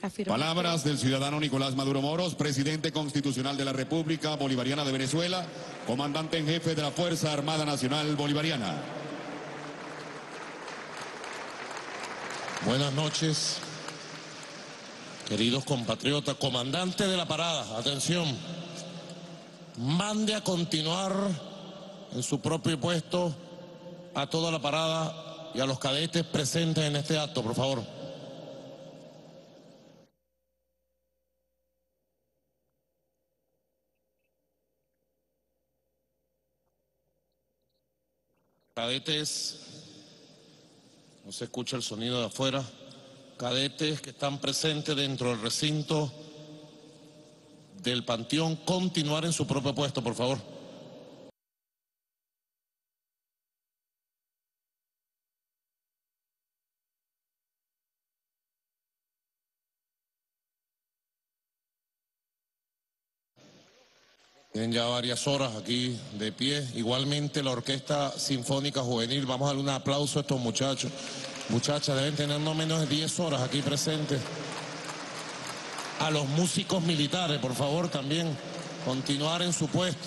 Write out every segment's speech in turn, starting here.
Palabras del ciudadano Nicolás Maduro Moros, presidente constitucional de la República Bolivariana de Venezuela, comandante en jefe de la Fuerza Armada Nacional Bolivariana. Buenas noches, queridos compatriotas. Comandante de la parada, atención, mande a continuar en su propio puesto a toda la parada y a los cadetes presentes en este acto, por favor. Cadetes, no se escucha el sonido de afuera. Cadetes que están presentes dentro del recinto del Panteón, continuar en su propio puesto, por favor. Tienen ya varias horas aquí de pie. Igualmente la Orquesta Sinfónica Juvenil. Vamos a darle un aplauso a estos muchachos. Muchachas, deben tener no menos de 10 horas aquí presentes. A los músicos militares, por favor, también continuar en su puesto.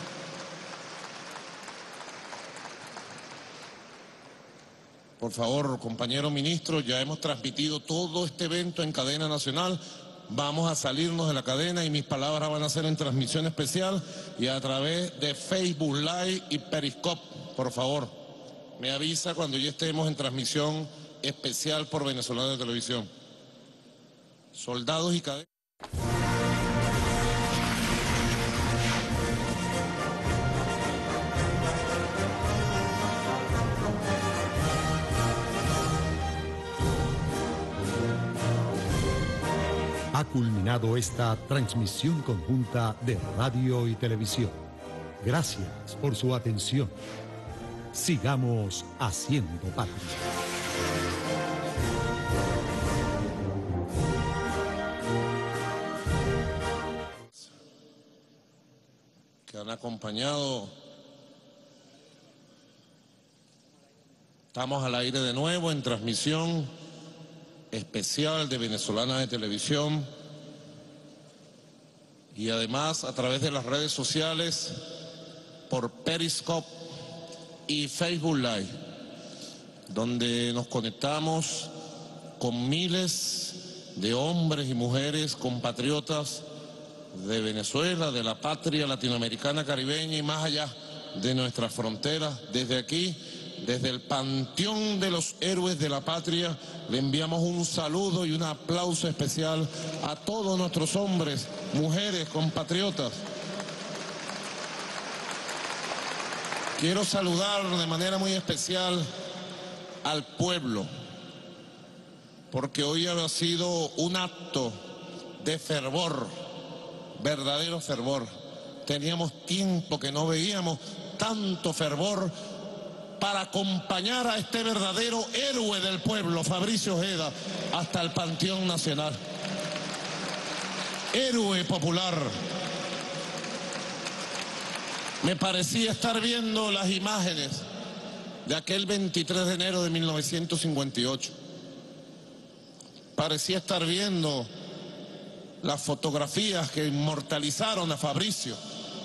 Por favor, compañero ministro, ya hemos transmitido todo este evento en cadena nacional. Vamos a salirnos de la cadena y mis palabras van a ser en transmisión especial y a través de Facebook Live y Periscope. Por favor, me avisa cuando ya estemos en transmisión especial por Venezolana de Televisión. Soldados y cadetes. Ha culminado esta transmisión conjunta de radio y televisión. Gracias por su atención. Sigamos haciendo patria. Que han acompañado. Estamos al aire de nuevo en transmisión especial de Venezolana de Televisión y además a través de las redes sociales por Periscope y Facebook Live, donde nos conectamos con miles de hombres y mujeres compatriotas de Venezuela, de la patria latinoamericana, caribeña y más allá de nuestras fronteras. Desde aquí, desde el Panteón de los Héroes de la Patria, le enviamos un saludo y un aplauso especial a todos nuestros hombres, mujeres, compatriotas. Quiero saludar de manera muy especial al pueblo, porque hoy ha sido un acto de fervor, verdadero fervor. Teníamos tiempo que no veíamos tanto fervor para acompañar a este verdadero héroe del pueblo, Fabricio Ojeda, hasta el Panteón Nacional. Héroe popular. Me parecía estar viendo las imágenes de aquel 23 de enero de 1958. Parecía estar viendo las fotografías que inmortalizaron a Fabricio.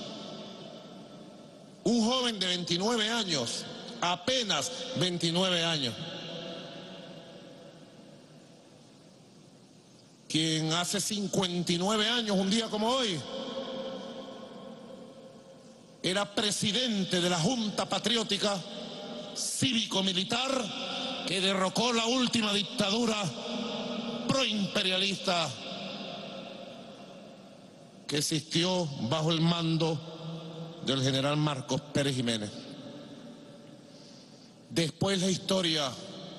Un joven de 29 años, apenas 29 años, quien hace 59 años, un día como hoy, era presidente de la Junta Patriótica Cívico-Militar que derrocó la última dictadura proimperialista que existió bajo el mando del general Marcos Pérez Jiménez. Después la historia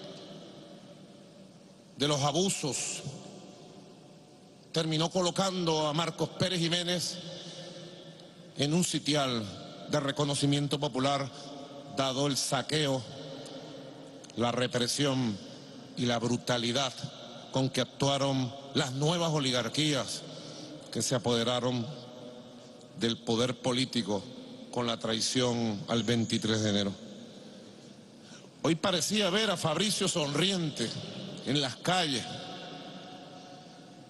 de los abusos terminó colocando a Marcos Pérez Jiménez en un sitial de reconocimiento popular, dado el saqueo, la represión y la brutalidad con que actuaron las nuevas oligarquías que se apoderaron del poder político con la traición al 23 de enero. Hoy parecía ver a Fabricio sonriente en las calles,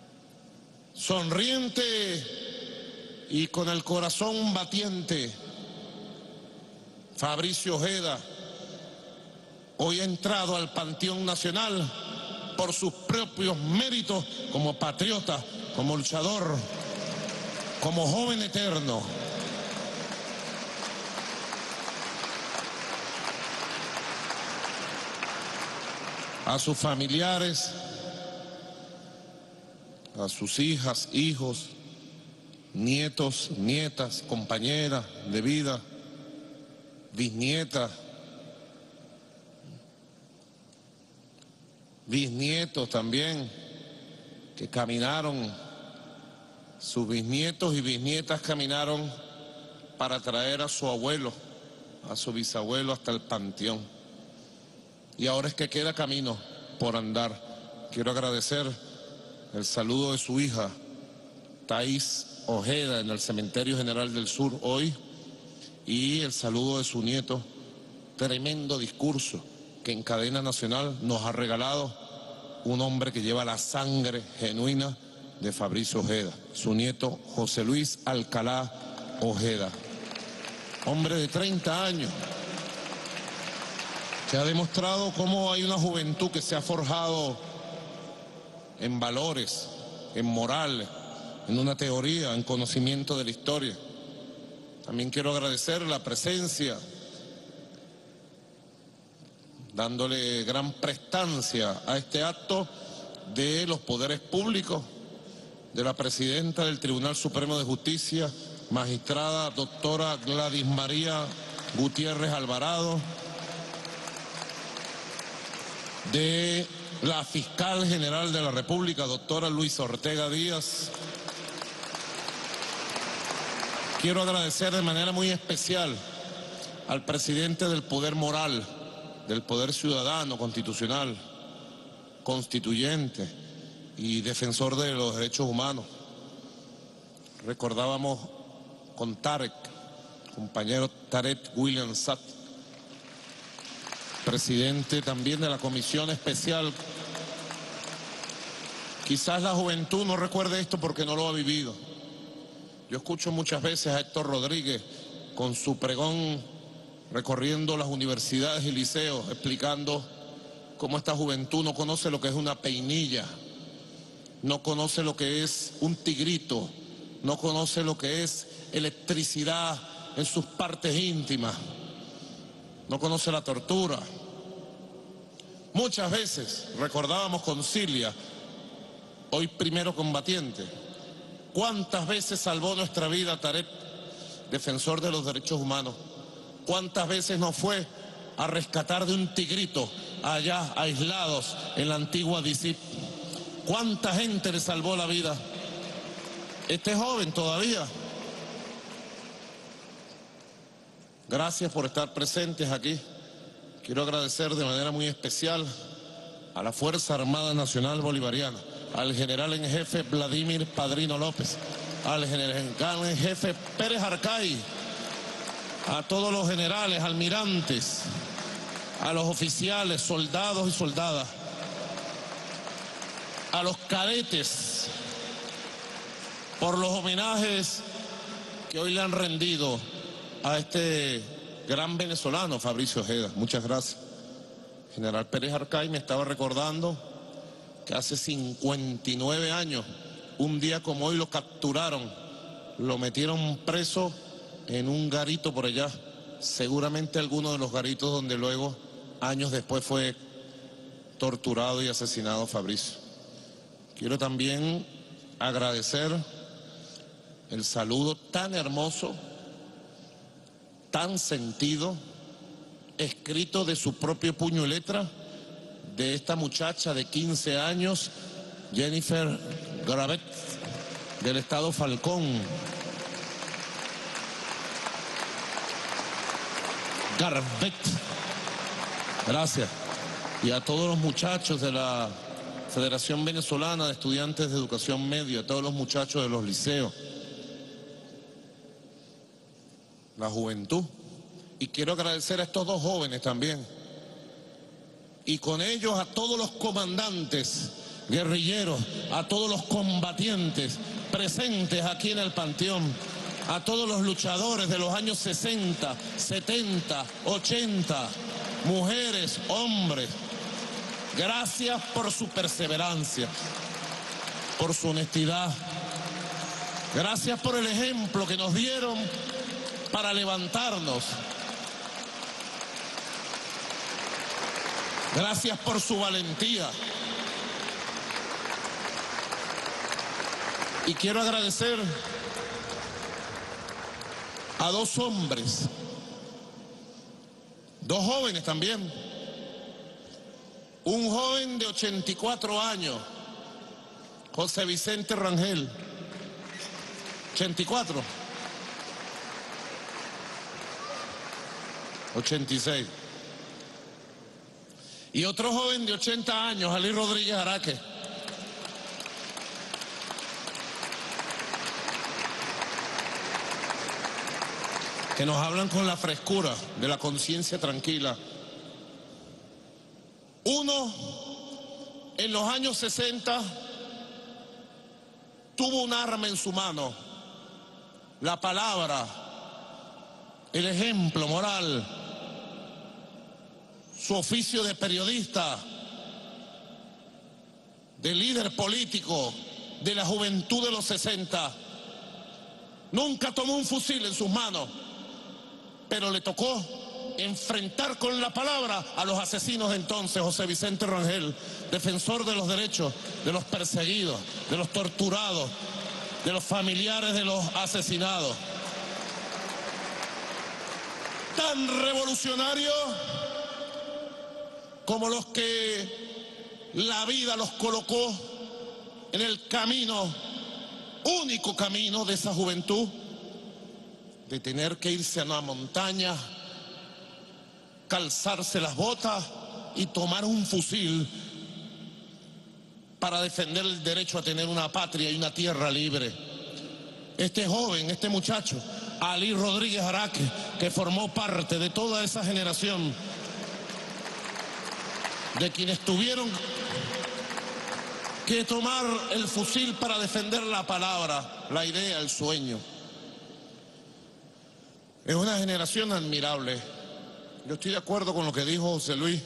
sonriente y con el corazón batiente, Fabricio Ojeda hoy ha entrado al Panteón Nacional por sus propios méritos como patriota, como luchador, como joven eterno. A sus familiares, a sus hijas, hijos, nietos, nietas, compañeras de vida, bisnietas, bisnietos también, que caminaron, sus bisnietos y bisnietas caminaron para traer a su abuelo, a su bisabuelo hasta el panteón. Y ahora es que queda camino por andar. Quiero agradecer el saludo de su hija, Thais Ojeda, en el Cementerio General del Sur hoy, y el saludo de su nieto. Tremendo discurso que en cadena nacional nos ha regalado un hombre que lleva la sangre genuina de Fabricio Ojeda, su nieto José Luis Alcalá Ojeda, hombre de 30 años, que ha demostrado cómo hay una juventud que se ha forjado en valores, en moral, en una teoría, en conocimiento de la historia. También quiero agradecer la presencia, dándole gran prestancia a este acto, de los poderes públicos, de la presidenta del Tribunal Supremo de Justicia, magistrada doctora Gladys María Gutiérrez Alvarado, de la fiscal general de la República, doctora Luisa Ortega Díaz. Quiero agradecer de manera muy especial al presidente del Poder Moral, del Poder Ciudadano, constitucional, constituyente y defensor de los derechos humanos. Recordábamos con Tarek, compañero Tarek William Satt, presidente también de la Comisión Especial. Quizás la juventud no recuerde esto porque no lo ha vivido. Yo escucho muchas veces a Héctor Rodríguez con su pregón recorriendo las universidades y liceos, explicando cómo esta juventud no conoce lo que es una peinilla, no conoce lo que es un tigrito, no conoce lo que es electricidad en sus partes íntimas, no conoce la tortura. Muchas veces recordábamos con Cilia, hoy primero combatiente, cuántas veces salvó nuestra vida Tarek, defensor de los derechos humanos, cuántas veces nos fue a rescatar de un tigrito allá aislados en la antigua DICIP, cuánta gente le salvó la vida. Este joven todavía. Gracias por estar presentes aquí. Quiero agradecer de manera muy especial a la Fuerza Armada Nacional Bolivariana, al general en jefe Vladimir Padrino López, al general en jefe Pérez Arcay, a todos los generales, almirantes, a los oficiales, soldados y soldadas, a los cadetes, por los homenajes que hoy le han rendido a este gran venezolano, Fabricio Ojeda. Muchas gracias. General Pérez Arcay me estaba recordando que hace 59 años, un día como hoy, lo capturaron, lo metieron preso en un garito por allá, seguramente alguno de los garitos donde luego, años después, fue torturado y asesinado Fabricio. Quiero también agradecer el saludo tan hermoso, tan sentido, escrito de su propio puño y letra, de esta muchacha de 15 años, Jennifer Gravet, del estado Falcón. Garvet. Gracias. Y a todos los muchachos de la Federación Venezolana de Estudiantes de Educación Media, a todos los muchachos de los liceos, la juventud. Y quiero agradecer a estos dos jóvenes también. Y con ellos a todos los comandantes guerrilleros, a todos los combatientes presentes aquí en el Panteón, a todos los luchadores de los años 60, 70, 80, mujeres, hombres. Gracias por su perseverancia, por su honestidad. Gracias por el ejemplo que nos dieron para levantarnos. Gracias por su valentía. Y quiero agradecer a dos hombres, dos jóvenes también. Un joven de 84 años, José Vicente Rangel, 84, 86. Y otro joven de 80 años, Alí Rodríguez Araque. Que nos hablan con la frescura de la conciencia tranquila. Uno, en los años 60, tuvo un arma en su mano, la palabra, el ejemplo moral, su oficio de periodista, de líder político de la juventud de los 60. Nunca tomó un fusil en sus manos, pero le tocó enfrentar con la palabra a los asesinos de entonces. José Vicente Rangel, defensor de los derechos de los perseguidos, de los torturados, de los familiares de los asesinados. Tan revolucionario como los que la vida los colocó en el camino, único camino de esa juventud, de tener que irse a una montaña, calzarse las botas y tomar un fusil para defender el derecho a tener una patria y una tierra libre. Este joven, este muchacho, Alí Rodríguez Araque, que formó parte de toda esa generación de quienes tuvieron que tomar el fusil para defender la palabra, la idea, el sueño. Es una generación admirable. Yo estoy de acuerdo con lo que dijo José Luis.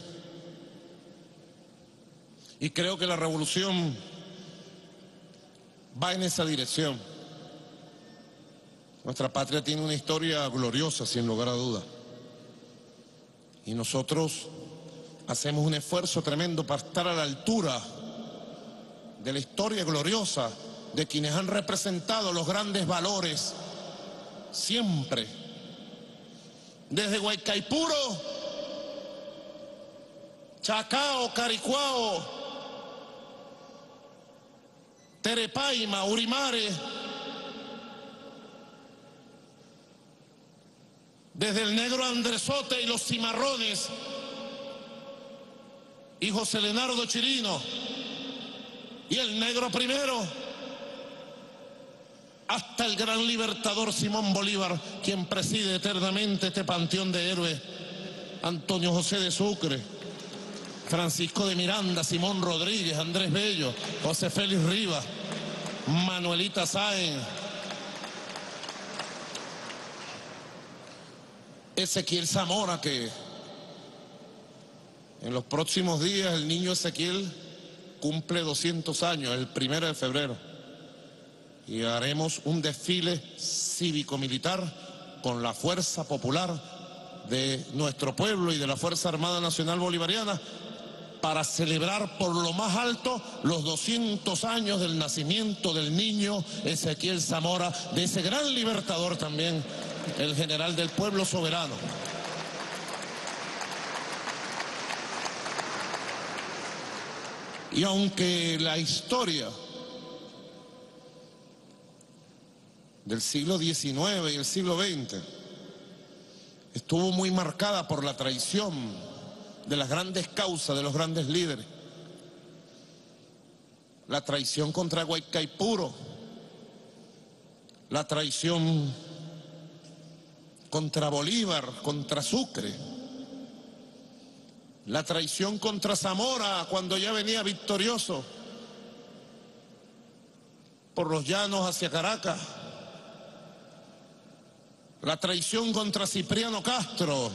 Y creo que la revolución va en esa dirección. Nuestra patria tiene una historia gloriosa, sin lugar a duda. Y nosotros hacemos un esfuerzo tremendo para estar a la altura de la historia gloriosa de quienes han representado los grandes valores siempre. Desde Guaycaipuro, Chacao, Caricuao, Terepaima, Urimare, desde el negro Andresote y los Cimarrones, y José Leonardo Chirino, y el negro primero, hasta el gran libertador Simón Bolívar, quien preside eternamente este panteón de héroes, Antonio José de Sucre, Francisco de Miranda, Simón Rodríguez, Andrés Bello, José Félix Rivas, Manuelita Sáenz, Ezequiel Zamora, que en los próximos días el niño Ezequiel cumple 200 años, el 1 de febrero. Y haremos un desfile cívico-militar con la fuerza popular de nuestro pueblo y de la Fuerza Armada Nacional Bolivariana para celebrar por lo más alto los 200 años del nacimiento del niño Ezequiel Zamora, de ese gran libertador también, el general del pueblo soberano. Y aunque la historia del siglo XIX y el siglo XX estuvo muy marcada por la traición de las grandes causas, de los grandes líderes, la traición contra Guaycaipuro, la traición contra Bolívar, contra Sucre, la traición contra Zamora cuando ya venía victorioso por los llanos hacia Caracas, la traición contra Cipriano Castro,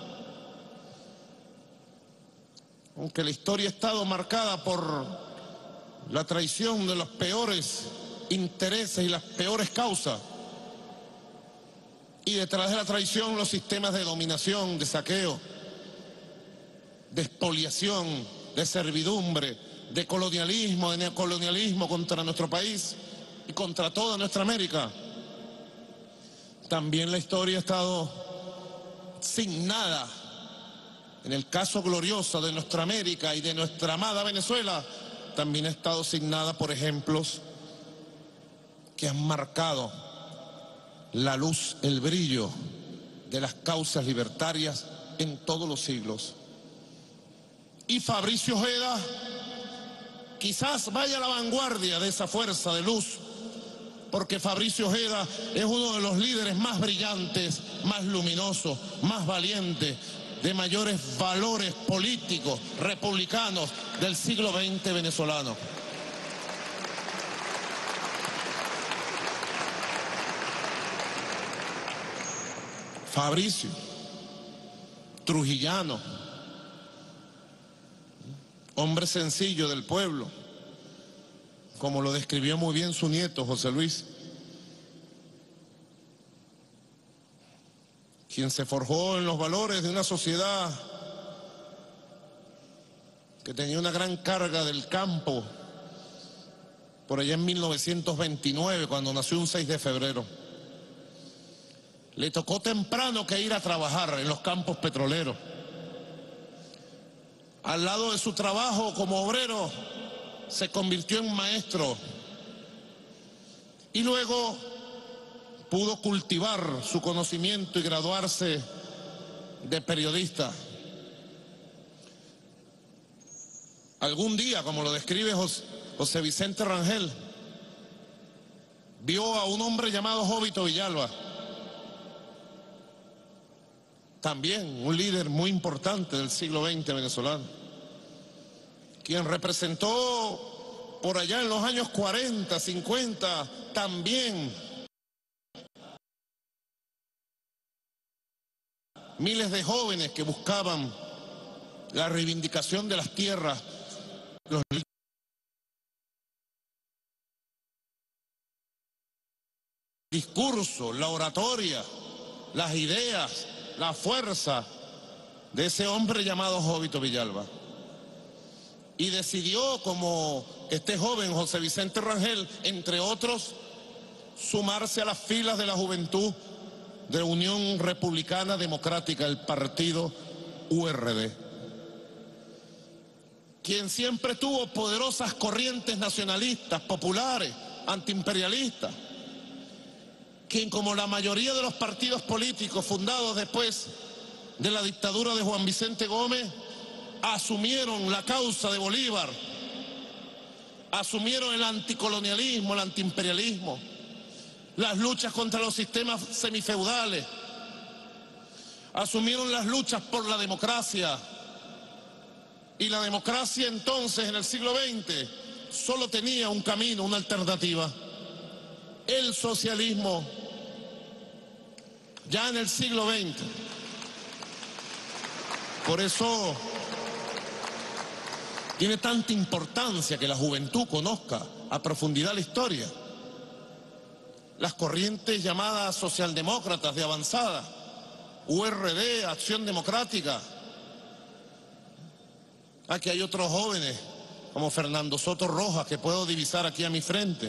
aunque la historia ha estado marcada por la traición de los peores intereses y las peores causas, y detrás de la traición los sistemas de dominación, de saqueo, de expoliación, de servidumbre, de colonialismo, de neocolonialismo contra nuestro país y contra toda nuestra América. También la historia ha estado signada, en el caso glorioso de nuestra América y de nuestra amada Venezuela, también ha estado signada por ejemplos que han marcado la luz, el brillo de las causas libertarias en todos los siglos. Y Fabricio Ojeda quizás vaya a la vanguardia de esa fuerza de luz, porque Fabricio Ojeda es uno de los líderes más brillantes, más luminosos, más valientes, de mayores valores políticos, republicanos del siglo XX venezolano. Fabricio, trujillano, hombre sencillo del pueblo, como lo describió muy bien su nieto José Luis, quien se forjó en los valores de una sociedad que tenía una gran carga del campo, por allá en 1929, cuando nació un 6 de febrero. Le tocó temprano que ir a trabajar en los campos petroleros. Al lado de su trabajo como obrero, se convirtió en maestro y luego pudo cultivar su conocimiento y graduarse de periodista. Algún día, como lo describe José Vicente Rangel, vio a un hombre llamado Jovito Villalba, también un líder muy importante del siglo XX venezolano, quien representó por allá en los años 40, 50, también miles de jóvenes que buscaban la reivindicación de las tierras, los discursos, la oratoria, las ideas, la fuerza de ese hombre llamado Jovito Villalba. Y decidió, como este joven José Vicente Rangel, entre otros, sumarse a las filas de la juventud de la Unión Republicana Democrática, el partido URD, quien siempre tuvo poderosas corrientes nacionalistas, populares, antiimperialistas, quien, como la mayoría de los partidos políticos fundados después de la dictadura de Juan Vicente Gómez, asumieron la causa de Bolívar, asumieron el anticolonialismo, el antiimperialismo, las luchas contra los sistemas semifeudales, asumieron las luchas por la democracia. Y la democracia entonces, en el siglo XX, solo tenía un camino, una alternativa: el socialismo. Ya en el siglo XX. Por eso tiene tanta importancia que la juventud conozca a profundidad la historia. Las corrientes llamadas socialdemócratas de avanzada, URD, Acción Democrática. Aquí hay otros jóvenes, como Fernando Soto Rojas, que puedo divisar aquí a mi frente.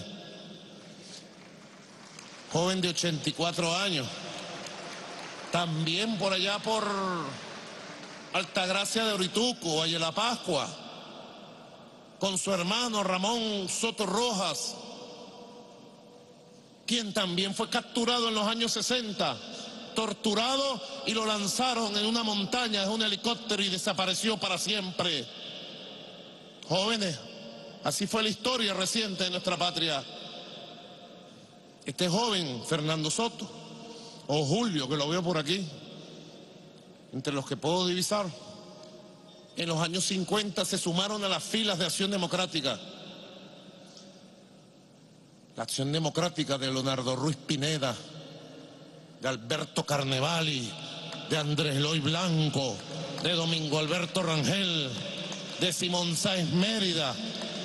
Joven de 84 años. También por allá por Altagracia de Orituco, Valle la Pascua, con su hermano Ramón Soto Rojas, quien también fue capturado en los años 60, torturado, y lo lanzaron en una montaña de un helicóptero y desapareció para siempre. Jóvenes, así fue la historia reciente de nuestra patria. Este joven, Fernando Soto, o Julio, que lo veo por aquí, entre los que puedo divisar, en los años 50 se sumaron a las filas de Acción Democrática. la Acción Democrática de Leonardo Ruiz Pineda, de Alberto Carnevali, de Andrés Eloy Blanco, de Domingo Alberto Rangel, de Simón Sáenz Mérida.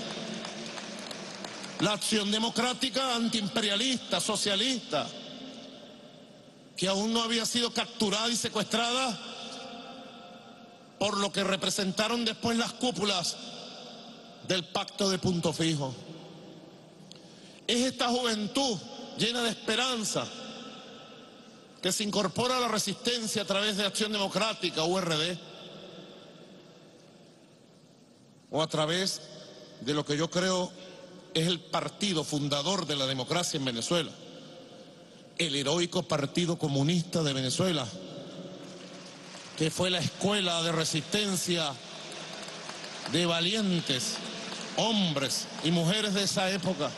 La Acción Democrática antiimperialista, socialista, que aún no había sido capturada y secuestrada por lo que representaron después las cúpulas del Pacto de Punto Fijo. Es esta juventud llena de esperanza que se incorpora a la resistencia a través de Acción Democrática, URD, o a través de lo que yo creo es el partido fundador de la democracia en Venezuela, el heroico Partido Comunista de Venezuela, que fue la escuela de resistencia de valientes hombres y mujeres de esa época.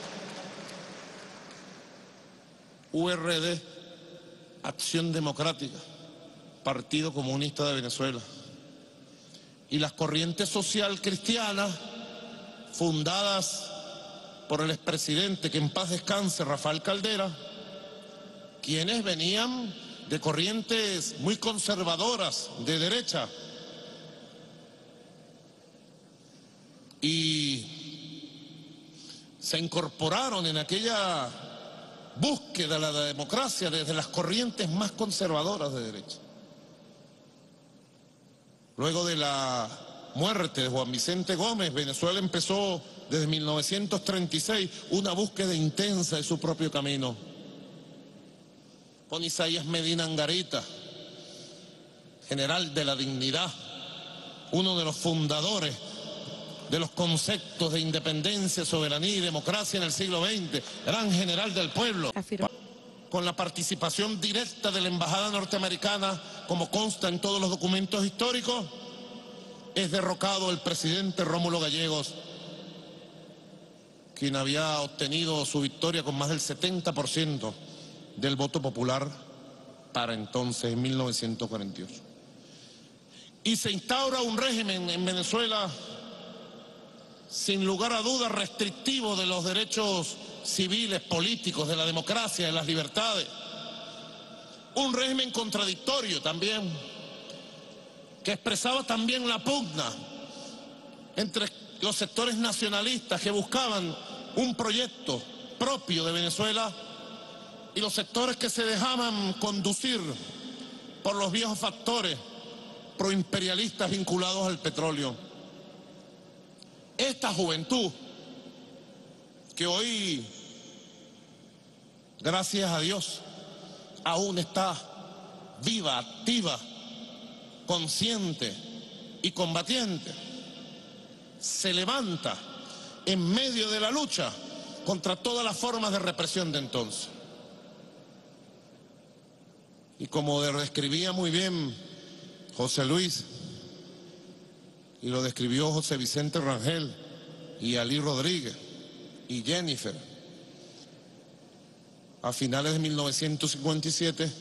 URD, Acción Democrática, Partido Comunista de Venezuela. Y las corrientes social cristianas fundadas por el expresidente, que en paz descanse, Rafael Caldera, quienes venían de corrientes muy conservadoras de derecha y se incorporaron en aquella búsqueda de la democracia desde las corrientes más conservadoras de derecha. Luego de la muerte de Juan Vicente Gómez, Venezuela empezó desde 1936 una búsqueda intensa de su propio camino. Con Isaías Medina Angarita, general de la dignidad, uno de los fundadores de los conceptos de independencia, soberanía y democracia en el siglo XX, gran general del pueblo, con la participación directa de la embajada norteamericana, como consta en todos los documentos históricos, es derrocado el presidente Rómulo Gallegos, quien había obtenido su victoria con más del 70% del voto popular para entonces, en 1948. Y se instaura un régimen en Venezuela, sin lugar a dudas, restrictivo de los derechos civiles, políticos, de la democracia, de las libertades. Un régimen contradictorio también, que expresaba también la pugna entre los sectores nacionalistas que buscaban un proyecto propio de Venezuela y los sectores que se dejaban conducir por los viejos factores proimperialistas vinculados al petróleo. Esta juventud que hoy, gracias a Dios, aún está viva, activa, consciente y combatiente, se levanta en medio de la lucha contra todas las formas de represión de entonces. Y como describía muy bien José Luis, y lo describió José Vicente Rangel, y Ali Rodríguez, y Jennifer, a finales de 1957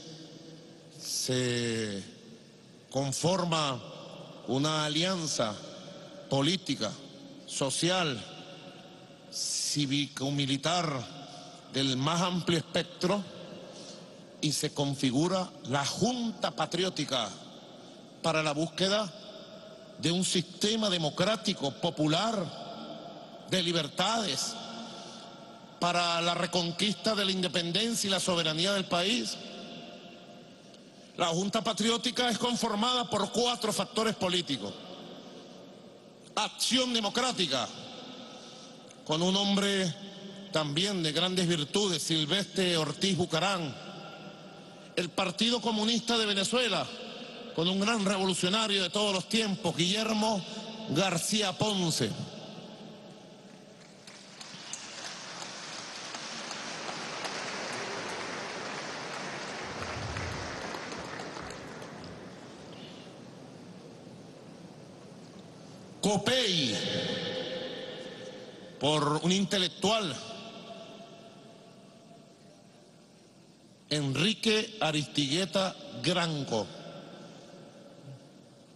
se conforma una alianza política, social, cívico-militar del más amplio espectro, y se configura la Junta Patriótica para la búsqueda de un sistema democrático, popular, de libertades, para la reconquista de la independencia y la soberanía del país. La Junta Patriótica es conformada por 4 factores políticos. Acción Democrática, con un hombre también de grandes virtudes, Silvestre Ortiz Bucarán. El Partido Comunista de Venezuela, con un gran revolucionario de todos los tiempos, Guillermo García Ponce. COPEI, por un intelectual, Enrique Aristigueta Granco,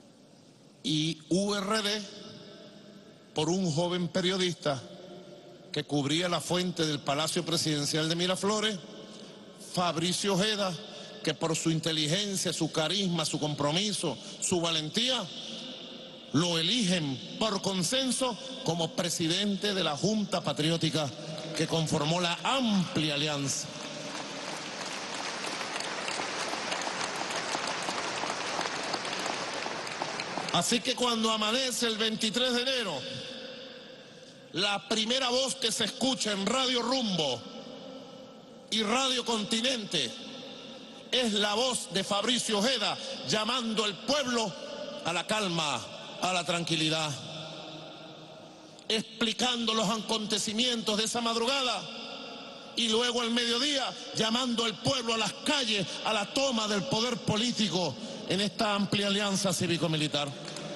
y URD por un joven periodista que cubría la fuente del Palacio Presidencial de Miraflores, Fabricio Ojeda, que por su inteligencia, su carisma, su compromiso, su valentía, lo eligen por consenso como presidente de la Junta Patriótica que conformó la amplia alianza. Así que cuando amanece el 23 de enero, la primera voz que se escucha en Radio Rumbo y Radio Continente es la voz de Fabricio Ojeda llamando al pueblo a la calma, a la tranquilidad, explicando los acontecimientos de esa madrugada y luego al mediodía llamando al pueblo a las calles a la toma del poder político en esta amplia alianza cívico-militar.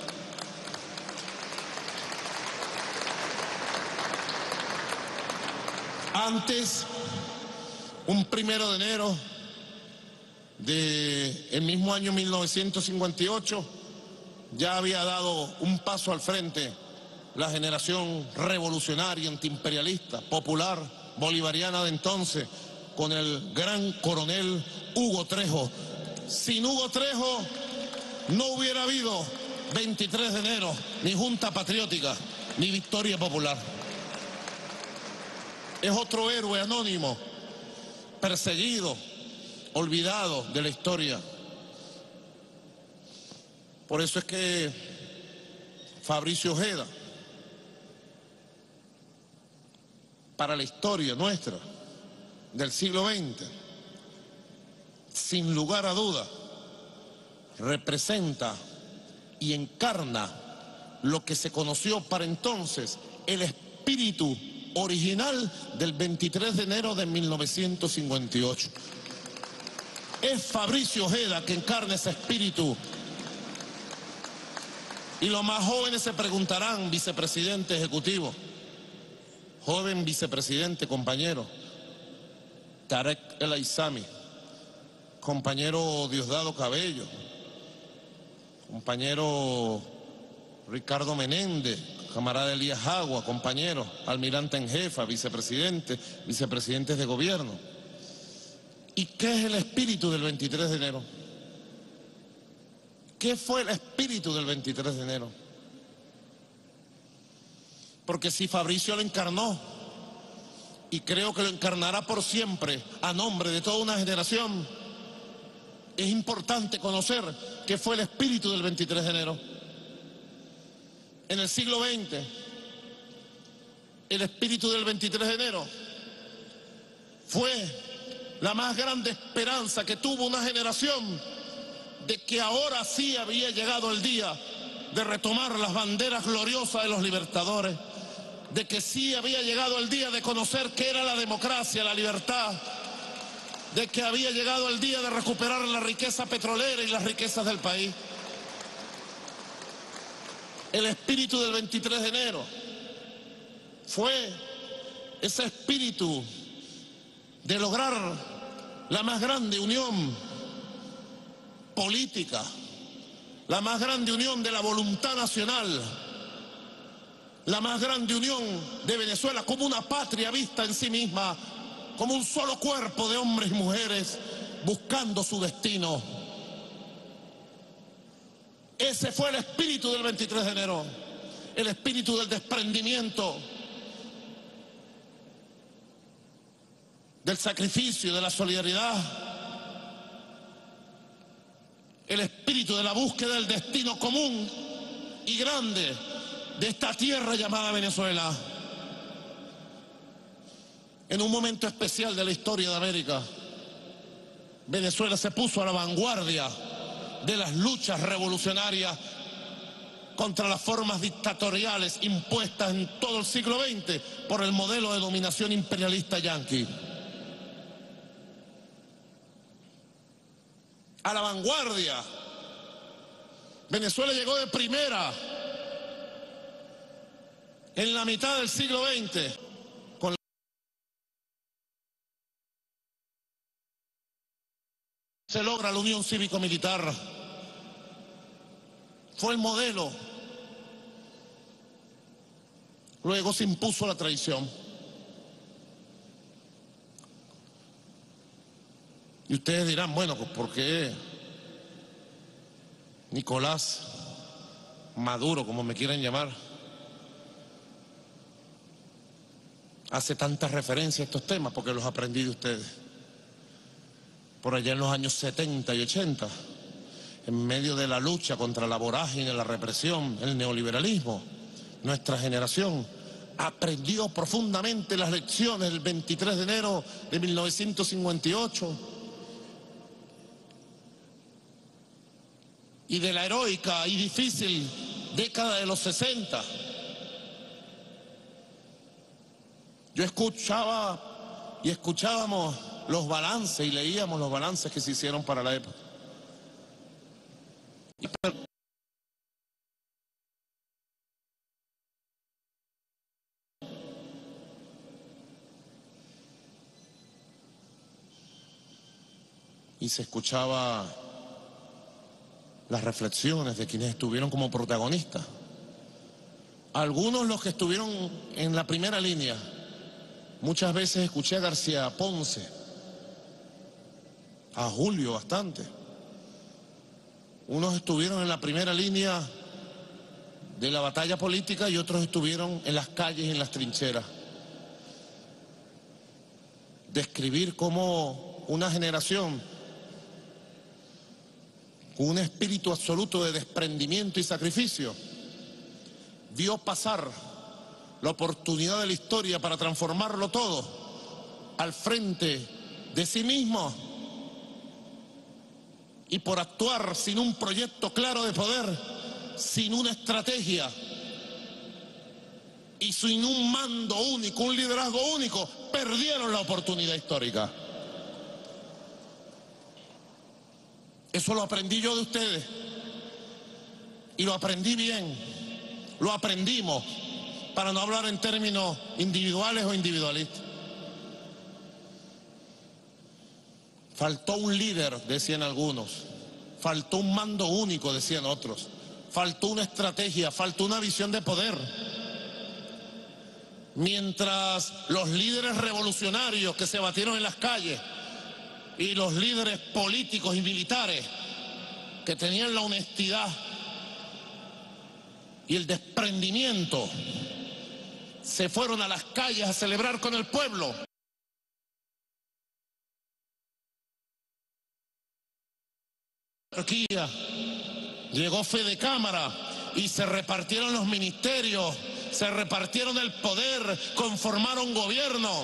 Antes, un 1 de enero del mismo año 1958, ya había dado un paso al frente la generación revolucionaria, antiimperialista, popular, bolivariana de entonces, con el gran coronel Hugo Trejo. Sin Hugo Trejo no hubiera habido 23 de enero, ni Junta Patriótica, ni Victoria Popular. Es otro héroe anónimo, perseguido, olvidado de la historia. Por eso es que Fabricio Ojeda, para la historia nuestra del siglo XX, sin lugar a duda, representa y encarna lo que se conoció para entonces el espíritu original del 23 de enero de 1958. Es Fabricio Ojeda que encarna ese espíritu. Y los más jóvenes se preguntarán, vicepresidente ejecutivo, joven vicepresidente, compañero, Tarek El Aizami, compañero Diosdado Cabello, compañero Ricardo Menéndez, camarada Elías Agua, compañero, almirante en jefa, vicepresidentes de gobierno. ¿Y qué es el espíritu del 23 de enero? ¿Qué fue el espíritu del 23 de enero? Porque si Fabricio lo encarnó, y creo que lo encarnará por siempre a nombre de toda una generación, es importante conocer qué fue el espíritu del 23 de enero. En el siglo XX, el espíritu del 23 de enero fue la más grande esperanza que tuvo una generación de que ahora sí había llegado el día de retomar las banderas gloriosas de los libertadores, de que sí había llegado el día de conocer qué era la democracia, la libertad, de que había llegado el día de recuperar la riqueza petrolera y las riquezas del país. El espíritu del 23 de enero fue ese espíritu de lograr la más grande unión política, la más grande unión de la voluntad nacional, la más grande unión de Venezuela como una patria vista en sí misma, como un solo cuerpo de hombres y mujeres buscando su destino. Ese fue el espíritu del 23 de enero, el espíritu del desprendimiento, del sacrificio, de la solidaridad, el espíritu de la búsqueda del destino común y grande de esta tierra llamada Venezuela. En un momento especial de la historia de América, Venezuela se puso a la vanguardia de las luchas revolucionarias contra las formas dictatoriales impuestas en todo el siglo XX por el modelo de dominación imperialista yanqui. A la vanguardia. Venezuela llegó de primera en la mitad del siglo XX con se logra la unión cívico-militar. Fue el modelo. Luego se impuso la traición. Y ustedes dirán, bueno, pues ¿por qué Nicolás Maduro, como me quieran llamar, hace tantas referencias a estos temas? Porque los aprendí de ustedes. Por allá en los años 70 y 80, en medio de la lucha contra la vorágine, la represión, el neoliberalismo, nuestra generación aprendió profundamente las lecciones del 23 de enero de 1958 y de la heroica y difícil década de los 60. Yo escuchaba y escuchábamos los balances y leíamos los balances que se hicieron para la época. Y se escuchaba las reflexiones de quienes estuvieron como protagonistas. Algunos los que estuvieron en la primera línea. Muchas veces escuché a García Ponce, a Julio bastante. Unos estuvieron en la primera línea de la batalla política y otros estuvieron en las calles y en las trincheras. Describir cómo una generación con un espíritu absoluto de desprendimiento y sacrificio vio pasar la oportunidad de la historia para transformarlo todo al frente de sí mismo, y por actuar sin un proyecto claro de poder, sin una estrategia y sin un mando único, un liderazgo único, perdieron la oportunidad histórica. Eso lo aprendí yo de ustedes y lo aprendí bien, lo aprendimos, para no hablar en términos individuales o individualistas. Faltó un líder, decían algunos, faltó un mando único, decían otros, faltó una estrategia, faltó una visión de poder. Mientras los líderes revolucionarios que se batieron en las calles y los líderes políticos y militares que tenían la honestidad y el desprendimiento se fueron a las calles a celebrar con el pueblo, Turquía, llegó Fede Cámara y se repartieron los ministerios, se repartieron el poder, conformaron gobierno.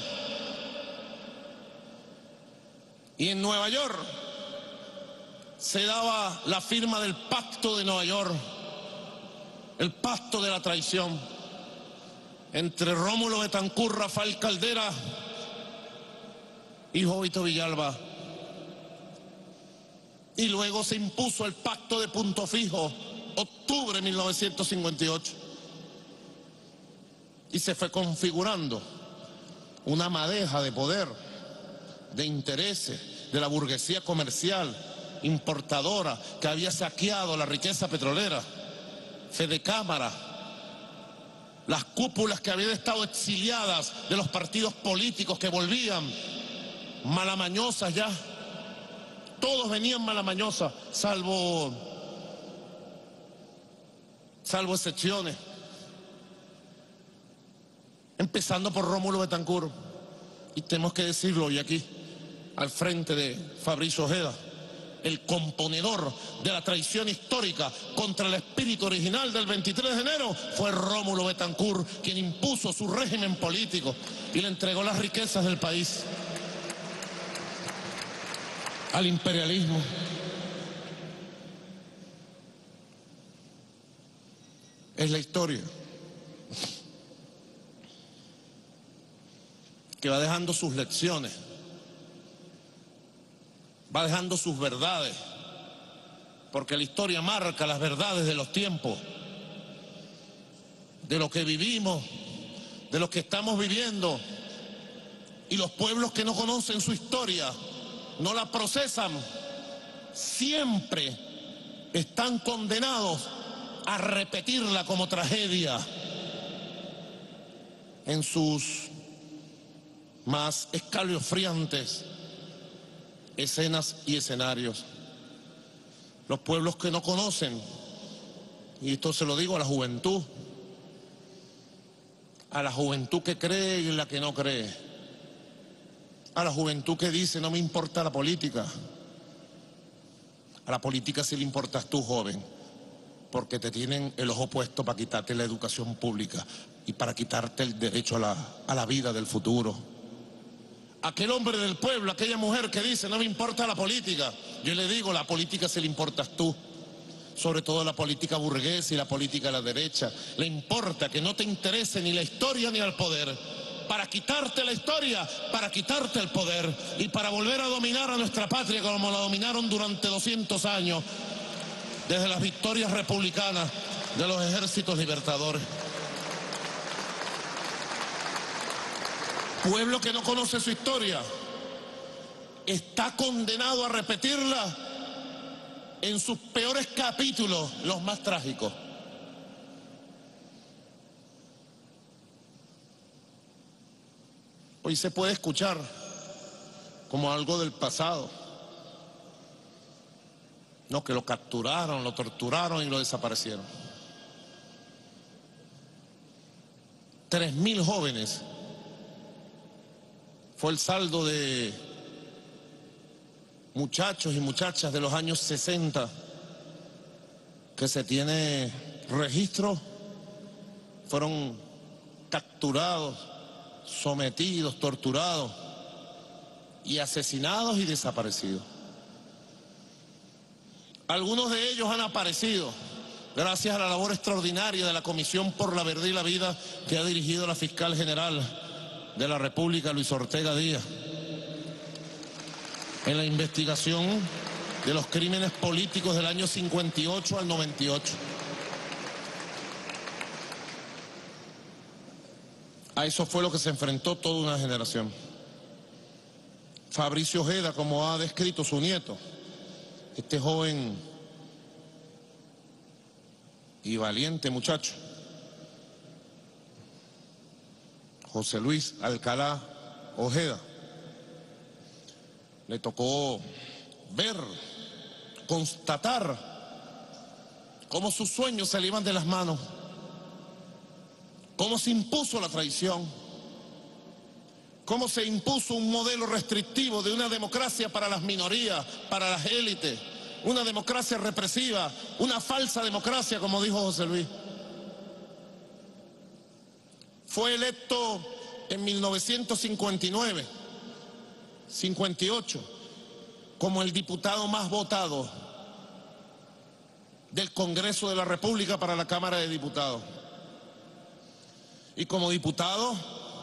Y en Nueva York se daba la firma del Pacto de Nueva York, el pacto de la traición entre Rómulo Betancourt, Rafael Caldera y Jovito Villalba. Y luego se impuso el pacto de Punto Fijo, octubre de 1958. Y se fue configurando una madeja de poder, de intereses, de la burguesía comercial, importadora, que había saqueado la riqueza petrolera. Fede Cámara, las cúpulas que habían estado exiliadas de los partidos políticos que volvían malamañosas ya. Todos venían malamañosas, salvo excepciones. Empezando por Rómulo Betancourt. Y tenemos que decirlo hoy aquí, al frente de Fabricio Ojeda, el componedor de la traición histórica contra el espíritu original del 23 de enero fue Rómulo Betancourt, quien impuso su régimen político y le entregó las riquezas del país al imperialismo. Es la historia que va dejando sus lecciones, va dejando sus verdades, porque la historia marca las verdades de los tiempos, de lo que vivimos, de lo que estamos viviendo, y los pueblos que no conocen su historia, no la procesan, siempre están condenados a repetirla como tragedia en sus más escalofriantes escenas y escenarios. Los pueblos que no conocen, y esto se lo digo a la juventud que cree y la que no cree, a la juventud que dice no me importa la política. A la política sí le importas tú, joven, porque te tienen el ojo puesto para quitarte la educación pública y para quitarte el derecho a la vida del futuro. Aquel hombre del pueblo, aquella mujer que dice no me importa la política, yo le digo, la política sí le importas tú, sobre todo la política burguesa y la política de la derecha. Le importa que no te interese ni la historia ni el poder, para quitarte la historia, para quitarte el poder y para volver a dominar a nuestra patria como la dominaron durante 200 años, desde las victorias republicanas de los ejércitos libertadores. Pueblo que no conoce su historia está condenado a repetirla en sus peores capítulos, los más trágicos. Hoy se puede escuchar como algo del pasado. No, que lo capturaron, lo torturaron y lo desaparecieron. 3.000 jóvenes fue el saldo de muchachos y muchachas de los años 60 que se tiene registro, fueron capturados, sometidos, torturados y asesinados y desaparecidos. Algunos de ellos han aparecido gracias a la labor extraordinaria de la Comisión por la Verdad y la Vida que ha dirigido la fiscal general de la República, Luis Ortega Díaz, en la investigación de los crímenes políticos del año 58 al 98. A eso fue lo que se enfrentó toda una generación. Fabricio Ojeda, como ha descrito su nieto, este joven y valiente muchacho, José Luis Alcalá Ojeda, le tocó ver, constatar cómo sus sueños se le iban de las manos, cómo se impuso la traición, cómo se impuso un modelo restrictivo de una democracia para las minorías, para las élites, una democracia represiva, una falsa democracia, como dijo José Luis. Fue electo en 1959, 58, como el diputado más votado del Congreso de la República para la Cámara de Diputados. Y como diputado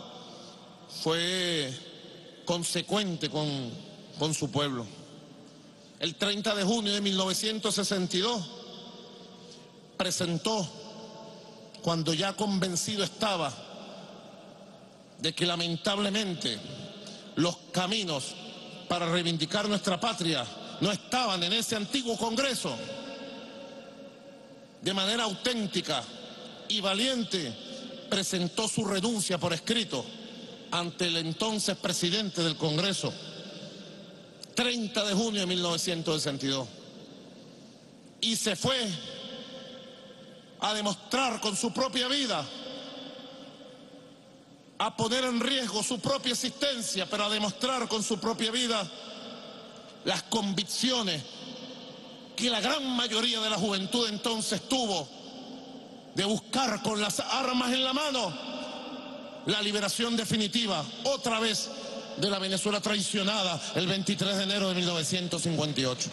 fue consecuente con su pueblo. El 30 de junio de 1962 presentó, cuando ya convencido estaba de que lamentablemente los caminos para reivindicar nuestra patria no estaban en ese antiguo Congreso, de manera auténtica y valiente presentó su renuncia por escrito ante el entonces presidente del Congreso, 30 de junio de 1962, y se fue a demostrar con su propia vida, a poner en riesgo su propia existencia, pero a demostrar con su propia vida las convicciones que la gran mayoría de la juventud entonces tuvo de buscar con las armas en la mano la liberación definitiva, otra vez, de la Venezuela traicionada el 23 de enero de 1958.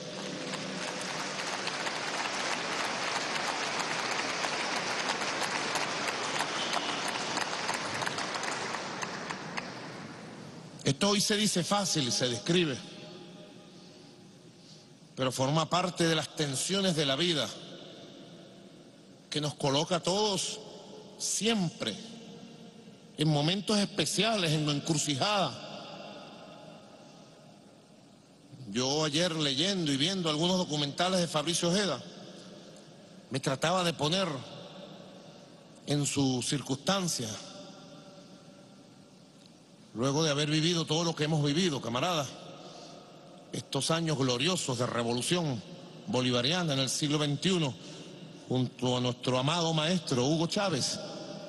Esto hoy se dice fácil y se describe, pero forma parte de las tensiones de la vida que nos coloca a todos siempre en momentos especiales, en la encrucijada. Yo ayer, leyendo y viendo algunos documentales de Fabricio Ojeda, me trataba de poner en sus circunstancias, luego de haber vivido todo lo que hemos vivido, camaradas. estos años gloriosos de revolución bolivariana en el siglo XXI, junto a nuestro amado maestro Hugo Chávez,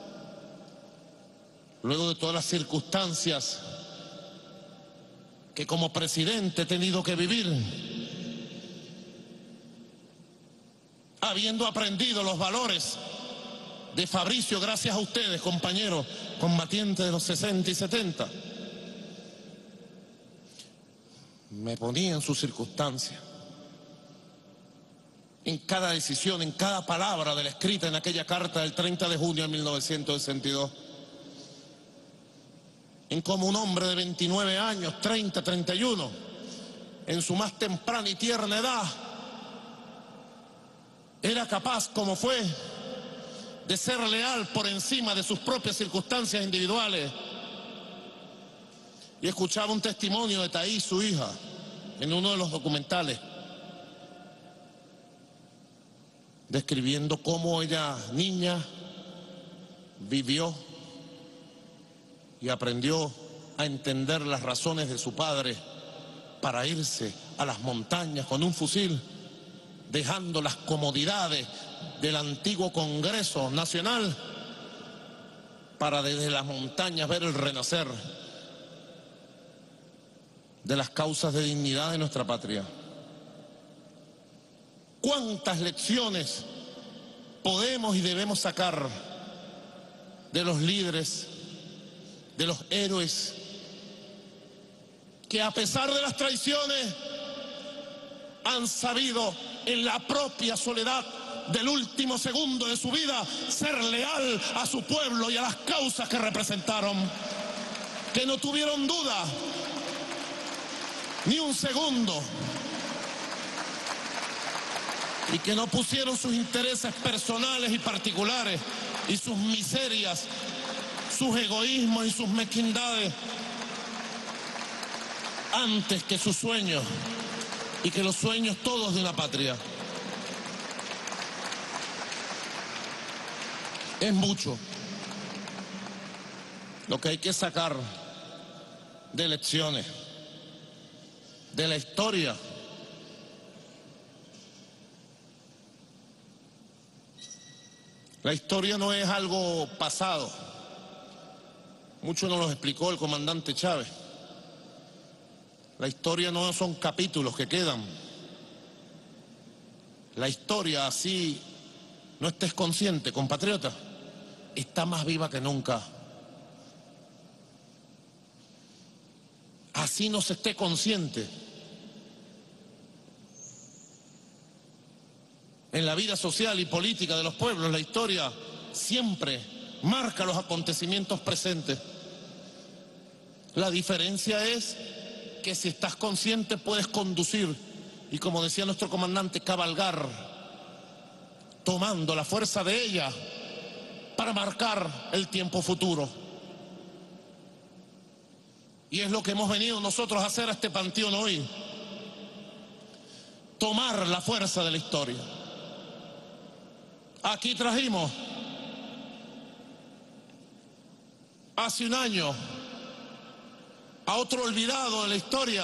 luego de todas las circunstancias que como presidente he tenido que vivir, habiendo aprendido los valores de Fabricio, gracias a ustedes, compañeros combatientes de los 60 y 70, me ponía en sus circunstancias, en cada decisión, en cada palabra de la escrita en aquella carta del 30 de junio de 1962, en cómo un hombre de 29 años, 30, 31, en su más temprana y tierna edad, era capaz, como fue, de ser leal por encima de sus propias circunstancias individuales. Y escuchaba un testimonio de Thaís, su hija, en uno de los documentales, describiendo cómo ella, niña, vivió y aprendió a entender las razones de su padre para irse a las montañas con un fusil, dejando las comodidades del antiguo Congreso Nacional para desde las montañas ver el renacer de las causas de dignidad de nuestra patria. ¿Cuántas lecciones podemos y debemos sacar de los líderes, de los héroes, que a pesar de las traiciones han sabido en la propia soledad del último segundo de su vida ser leal a su pueblo y a las causas que representaron, que no tuvieron duda ni un segundo y que no pusieron sus intereses personales y particulares y sus miserias, sus egoísmos y sus mezquindades antes que sus sueños y que los sueños todos de una patria. Es mucho lo que hay que sacar de lecciones de la historia. La historia no es algo pasado. Mucho nos lo explicó el comandante Chávez. La historia no son capítulos que quedan. La historia, así no estés consciente, compatriota, está más viva que nunca. Así no se esté consciente. En la vida social y política de los pueblos, la historia siempre marca los acontecimientos presentes. La diferencia es que si estás consciente puedes conducir y, como decía nuestro comandante, cabalgar, tomando la fuerza de ella para marcar el tiempo futuro. Y es lo que hemos venido nosotros a hacer a este panteón hoy: tomar la fuerza de la historia. Aquí trajimos hace un año a otro olvidado de la historia.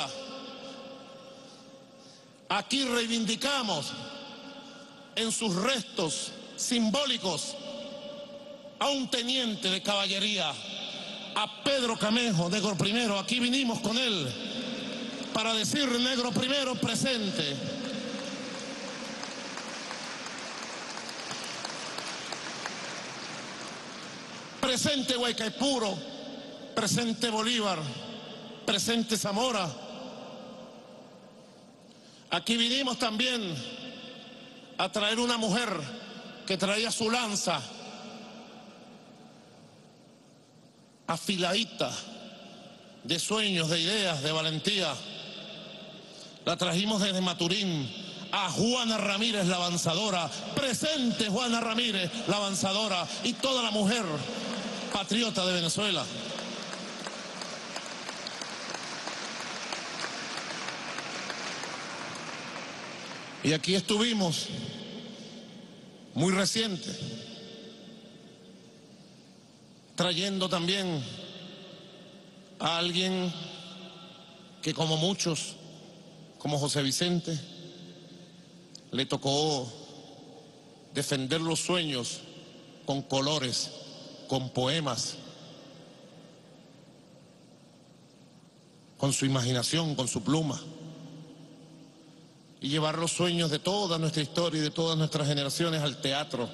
Aquí reivindicamos en sus restos simbólicos a un teniente de caballería, a Pedro Camejo, negro primero. Aquí vinimos con él para decir: negro primero presente. Presente Guaycaipuro, presente Bolívar, presente Zamora. Aquí vinimos también a traer una mujer que traía su lanza afiladita de sueños, de ideas, de valentía. La trajimos desde Maturín, a Juana Ramírez, la avanzadora. Presente Juana Ramírez, la avanzadora, y toda la mujer patriota de Venezuela. Y aquí estuvimos, muy reciente, trayendo también a alguien que, como muchos, como José Vicente, le tocó defender los sueños con colores, con poemas, con su imaginación, con su pluma, y llevar los sueños de toda nuestra historia y de todas nuestras generaciones al teatro,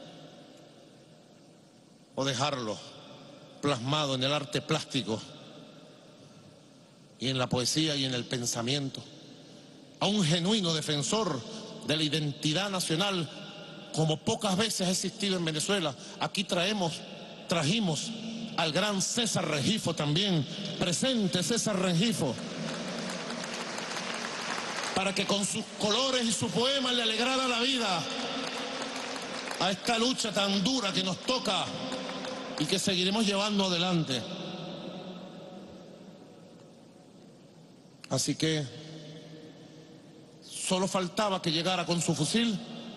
o dejarlo plasmado en el arte plástico y en la poesía y en el pensamiento. A un genuino defensor de la identidad nacional, como pocas veces ha existido en Venezuela. Aquí trajimos al gran César Rengifo también, presente César Rengifo, para que con sus colores y su poema le alegrara la vida a esta lucha tan dura que nos toca y que seguiremos llevando adelante. Así que solo faltaba que llegara con su fusil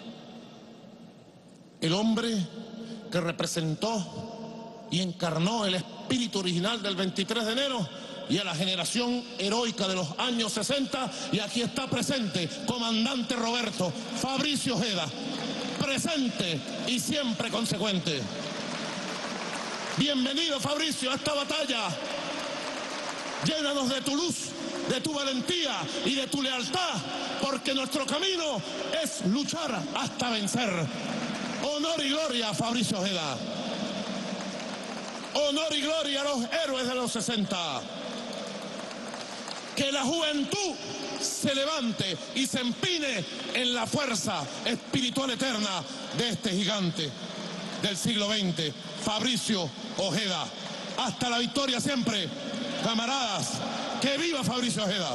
el hombre que representó y encarnó el espíritu original del 23 de enero y a la generación heroica de los años 60, y aquí está presente, comandante Roberto Fabricio Ojeda, presente y siempre consecuente. Bienvenido, Fabricio, a esta batalla. Llénanos de tu luz, de tu valentía y de tu lealtad, porque nuestro camino es luchar hasta vencer. Honor y gloria a Fabricio Ojeda. Honor y gloria a los héroes de los 60. Que la juventud se levante y se empine en la fuerza espiritual eterna de este gigante del siglo XX, Fabricio Ojeda. Hasta la victoria siempre, camaradas. ¡Que viva Fabricio Ojeda!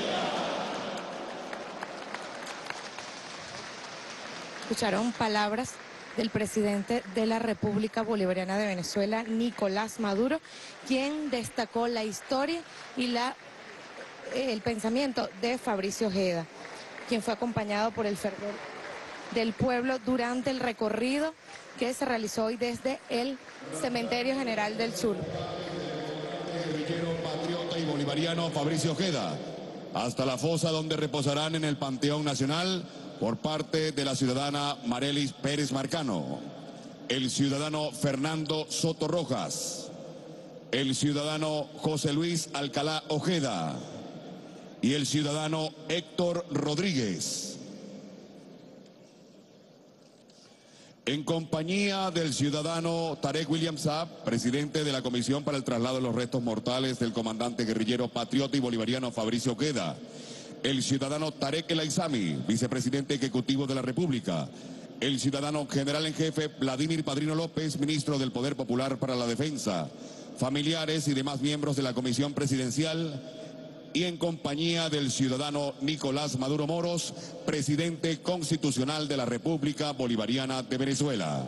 Escucharon palabras del presidente de la República Bolivariana de Venezuela, Nicolás Maduro, quien destacó la historia y el pensamiento de Fabricio Ojeda, quien fue acompañado por el fervor del pueblo durante el recorrido que se realizó hoy desde el Cementerio General del Sur. Guerrillero, patriota y bolivariano Fabricio Ojeda, hasta la fosa donde reposarán en el Panteón Nacional por parte de la ciudadana Marelis Pérez Marcano, el ciudadano Fernando Soto Rojas, el ciudadano José Luis Alcalá Ojeda y el ciudadano Héctor Rodríguez. En compañía del ciudadano Tarek William Saab, presidente de la Comisión para el Traslado de los Restos Mortales del comandante guerrillero, patriota y bolivariano Fabricio Ojeda, el ciudadano Tarek El Aizami, vicepresidente ejecutivo de la República, el ciudadano general en jefe Vladimir Padrino López, ministro del Poder Popular para la Defensa, familiares y demás miembros de la Comisión Presidencial, y en compañía del ciudadano Nicolás Maduro Moros, presidente constitucional de la República Bolivariana de Venezuela.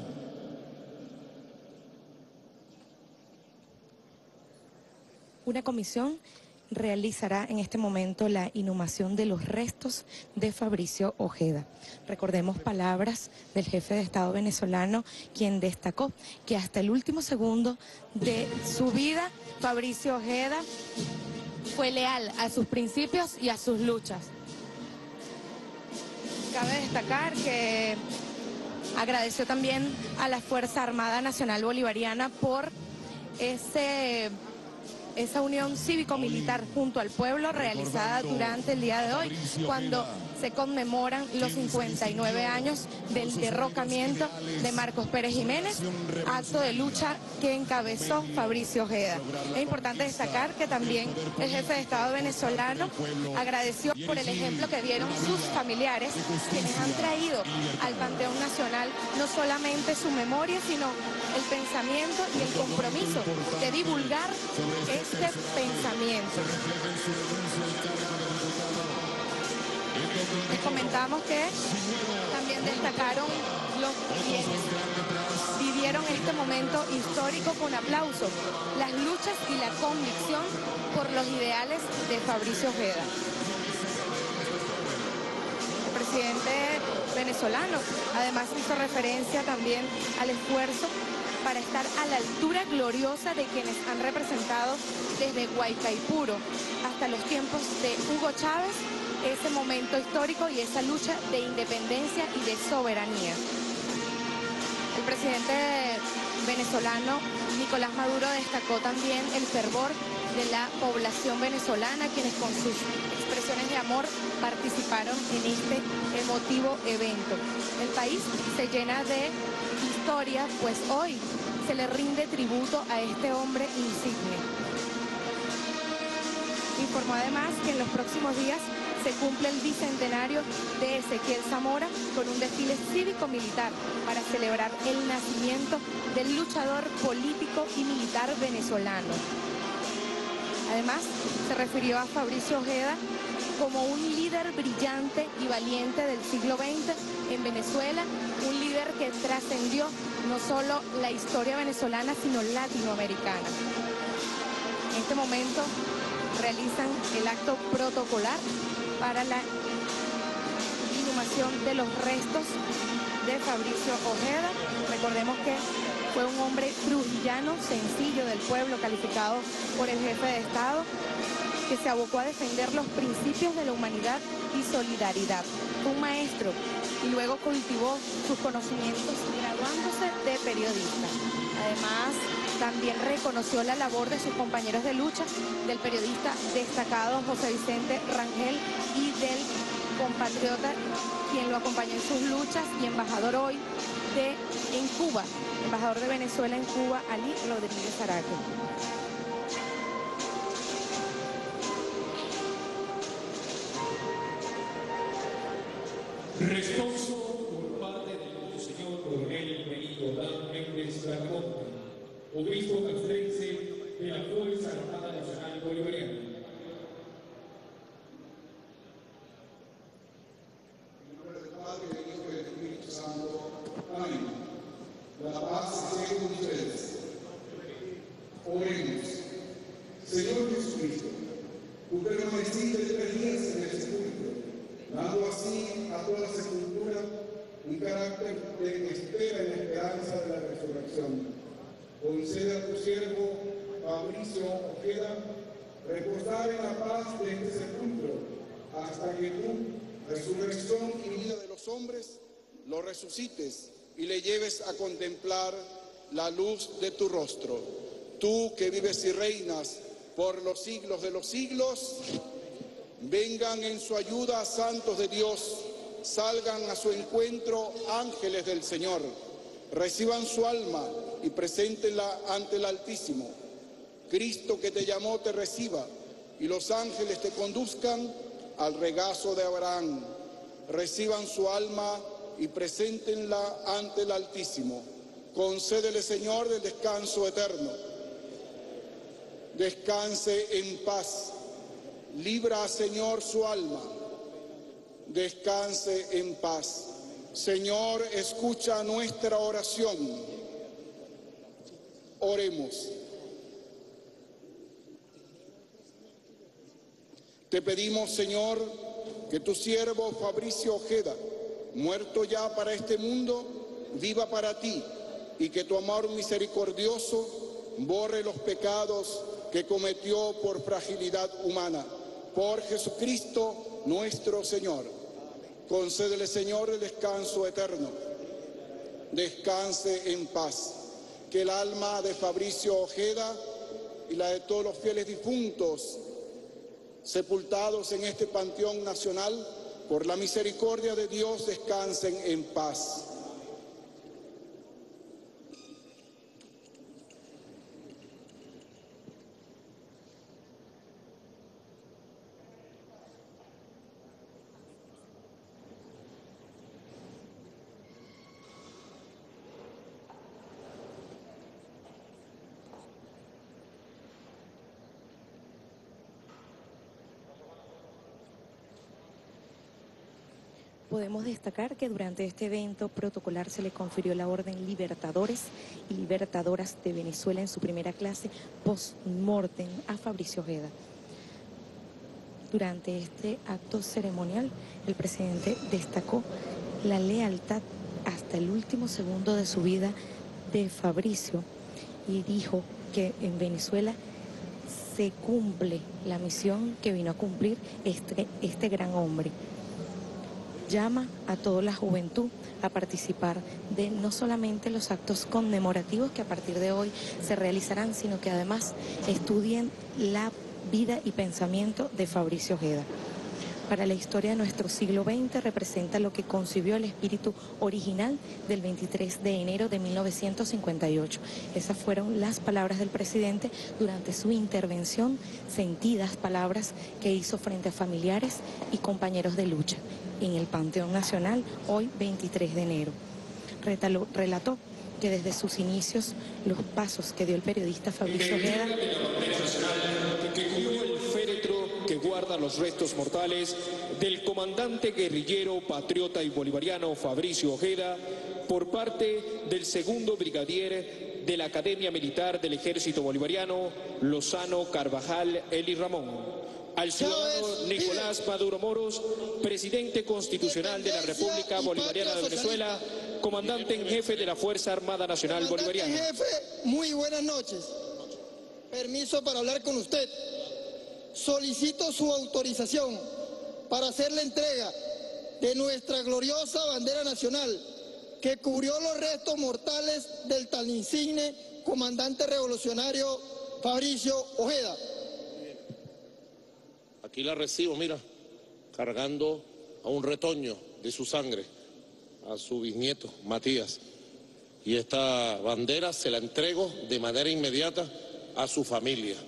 Una comisión realizará en este momento la inhumación de los restos de Fabricio Ojeda. Recordemos palabras del jefe de Estado venezolano, quien destacó que hasta el último segundo de su vida, Fabricio Ojeda fue leal a sus principios y a sus luchas. Cabe destacar que agradeció también a la Fuerza Armada Nacional Bolivariana por esa unión cívico-militar junto al pueblo realizada durante el día de hoy, cuando se conmemoran los 59 años del derrocamiento de Marcos Pérez Jiménez, acto de lucha que encabezó Fabricio Ojeda. Es importante destacar que también el jefe de Estado venezolano agradeció por el ejemplo que dieron sus familiares, quienes han traído al Panteón Nacional no solamente su memoria, sino el pensamiento y el compromiso de divulgar este pensamiento. Les comentamos que también destacaron los quienes vivieron este momento histórico con aplauso, las luchas y la convicción por los ideales de Fabricio Ojeda. El presidente venezolano además hizo referencia también al esfuerzo para estar a la altura gloriosa de quienes han representado desde Guaycaipuro hasta los tiempos de Hugo Chávez, ese momento histórico y esa lucha de independencia y de soberanía. El presidente venezolano Nicolás Maduro destacó también el fervor de la población venezolana, quienes con sus expresiones de amor participaron en este emotivo evento. El país se llena de historia, pues hoy se le rinde tributo a este hombre insigne. Informó además que en los próximos días se cumple el bicentenario de Ezequiel Zamora con un desfile cívico-militar para celebrar el nacimiento del luchador político y militar venezolano. Además, se refirió a Fabricio Ojeda como un líder brillante y valiente del siglo XX en Venezuela, un líder que trascendió no solo la historia venezolana, sino latinoamericana. En este momento realizan el acto protocolar para la inhumación de los restos de Fabricio Ojeda. Recordemos que fue un hombre trujillano, sencillo del pueblo, calificado por el jefe de Estado, que se abocó a defender los principios de la humanidad y solidaridad. Fue un maestro y luego cultivó sus conocimientos graduándose de periodista. Además, también reconoció la labor de sus compañeros de lucha, del periodista destacado José Vicente Rangel y del compatriota quien lo acompañó en sus luchas y embajador hoy en Cuba, embajador de Venezuela en Cuba, Ali Rodríguez Araque. Responso por parte del Monseñor Coronel Benito Dan Méndez Bracamonte, obispo castrense de la Fuerza Armada Nacional Bolivariana. En nombre del Padre, del Hijo y del Espíritu Santo. Amén. La paz esté con ustedes. Oremos. Señor Jesucristo, tú permaneciste 3 días en el sepulcro, dando así a toda la sepultura un carácter de espera en la esperanza de la resurrección. Concede a tu siervo Fabricio Ojeda reposar en la paz de este sepulcro hasta que tú, resurrección y vida de los hombres, lo resucites y le lleves a contemplar la luz de tu rostro. Tú que vives y reinas por los siglos de los siglos, vengan en su ayuda santos de Dios, salgan a su encuentro ángeles del Señor, reciban su alma y preséntenla ante el Altísimo. Cristo que te llamó te reciba y los ángeles te conduzcan al regazo de Abraham. Reciban su alma y preséntenla ante el Altísimo. Concédele, Señor, el descanso eterno. Descanse en paz. Libra, Señor, su alma. Descanse en paz. Señor, escucha nuestra oración. Oremos. Te pedimos, Señor, que tu siervo Fabricio Ojeda, muerto ya para este mundo, viva para ti, y que tu amor misericordioso borre los pecados que cometió por fragilidad humana. Por Jesucristo nuestro Señor. Concédele, Señor, el descanso eterno. Descanse en paz. Que el alma de Fabricio Ojeda y la de todos los fieles difuntos sepultados en este panteón nacional, por la misericordia de Dios, descansen en paz. Podemos destacar que durante este evento protocolar se le confirió la Orden Libertadores y Libertadoras de Venezuela en su primera clase post-mortem a Fabricio Ojeda. Durante este acto ceremonial, el presidente destacó la lealtad hasta el último segundo de su vida de Fabricio y dijo que en Venezuela se cumple la misión que vino a cumplir este gran hombre. Llama a toda la juventud a participar de no solamente los actos conmemorativos que a partir de hoy se realizarán, sino que además estudien la vida y pensamiento de Fabricio Ojeda. Para la historia de nuestro siglo XX representa lo que concibió el espíritu original del 23 de enero de 1958. Esas fueron las palabras del presidente durante su intervención, sentidas palabras que hizo frente a familiares y compañeros de lucha en el Panteón Nacional, hoy 23 de enero. Relató que desde sus inicios los pasos que dio el periodista Fabricio Ojeda que guarda los restos mortales del comandante guerrillero, patriota y bolivariano Fabricio Ojeda por parte del segundo brigadier de la Academia Militar del Ejército Bolivariano, Lozano Carvajal Eli Ramón. Al ciudadano Nicolás Maduro Moros, presidente constitucional de la República Bolivariana de Venezuela, comandante en jefe de la Fuerza Armada Nacional Bolivariana. Comandante en jefe, muy buenas noches. Permiso para hablar con usted. Solicito su autorización para hacer la entrega de nuestra gloriosa bandera nacional que cubrió los restos mortales del tan insigne comandante revolucionario Fabricio Ojeda. Aquí la recibo, mira, cargando a un retoño de su sangre, a su bisnieto, Matías. Y esta bandera se la entrego de manera inmediata a su familia.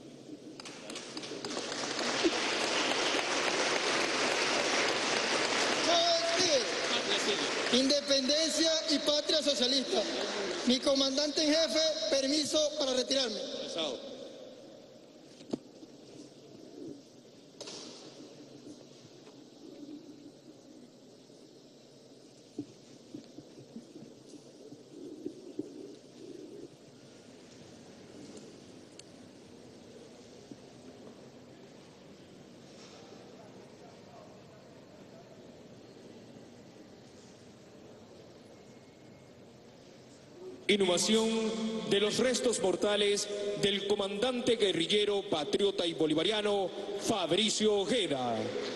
Independencia y patria socialista. Mi comandante en jefe, permiso para retirarme. Inhumación de los restos mortales del comandante guerrillero, patriota y bolivariano Fabricio Ojeda.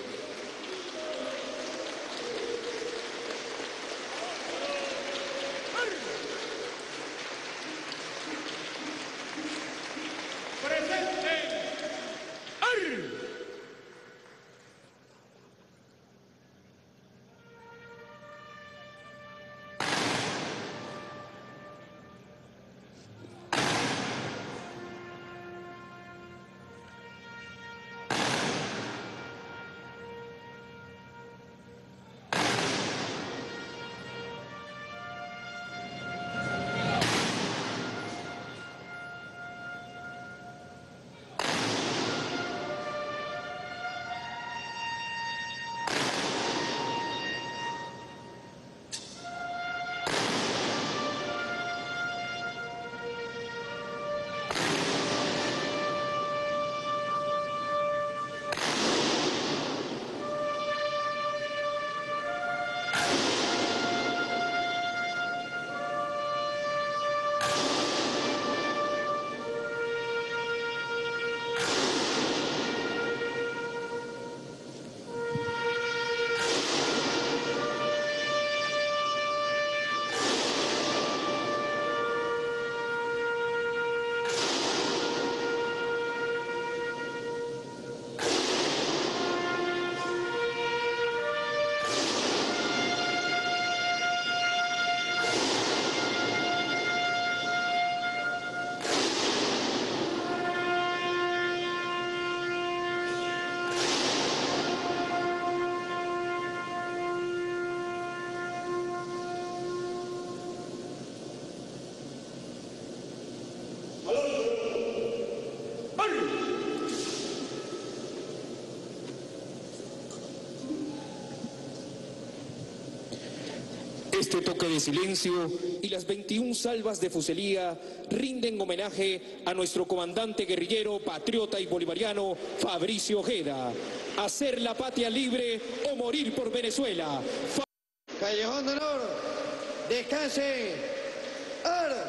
Este toque de silencio y las 21 salvas de fusilía rinden homenaje a nuestro comandante guerrillero, patriota y bolivariano Fabricio Ojeda. Hacer la patria libre o morir por Venezuela. Callejón de Honor, descanse. ¡Ar!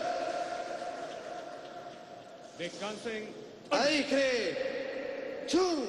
Descansen. Ahí cree. ¡Chum!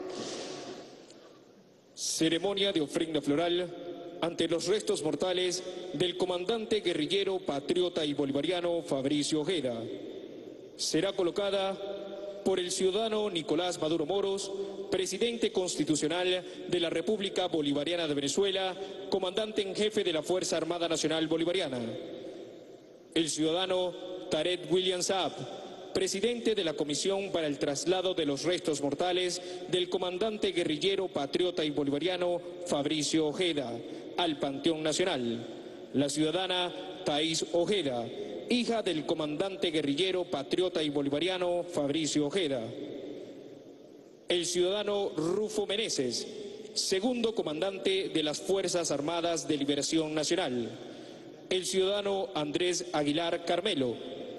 Ceremonia de ofrenda floral ante los restos mortales del comandante guerrillero, patriota y bolivariano Fabricio Ojeda. Será colocada por el ciudadano Nicolás Maduro Moros, presidente constitucional de la República Bolivariana de Venezuela, comandante en jefe de la Fuerza Armada Nacional Bolivariana. El ciudadano Tarek William Saab, presidente de la Comisión para el Traslado de los Restos Mortales del comandante guerrillero, patriota y bolivariano Fabricio Ojeda, al Panteón Nacional. La ciudadana Thais Ojeda, hija del comandante guerrillero, patriota y bolivariano Fabricio Ojeda. El ciudadano Rufo Meneses, segundo comandante de las Fuerzas Armadas de Liberación Nacional. El ciudadano Andrés Aguilar Carmelo.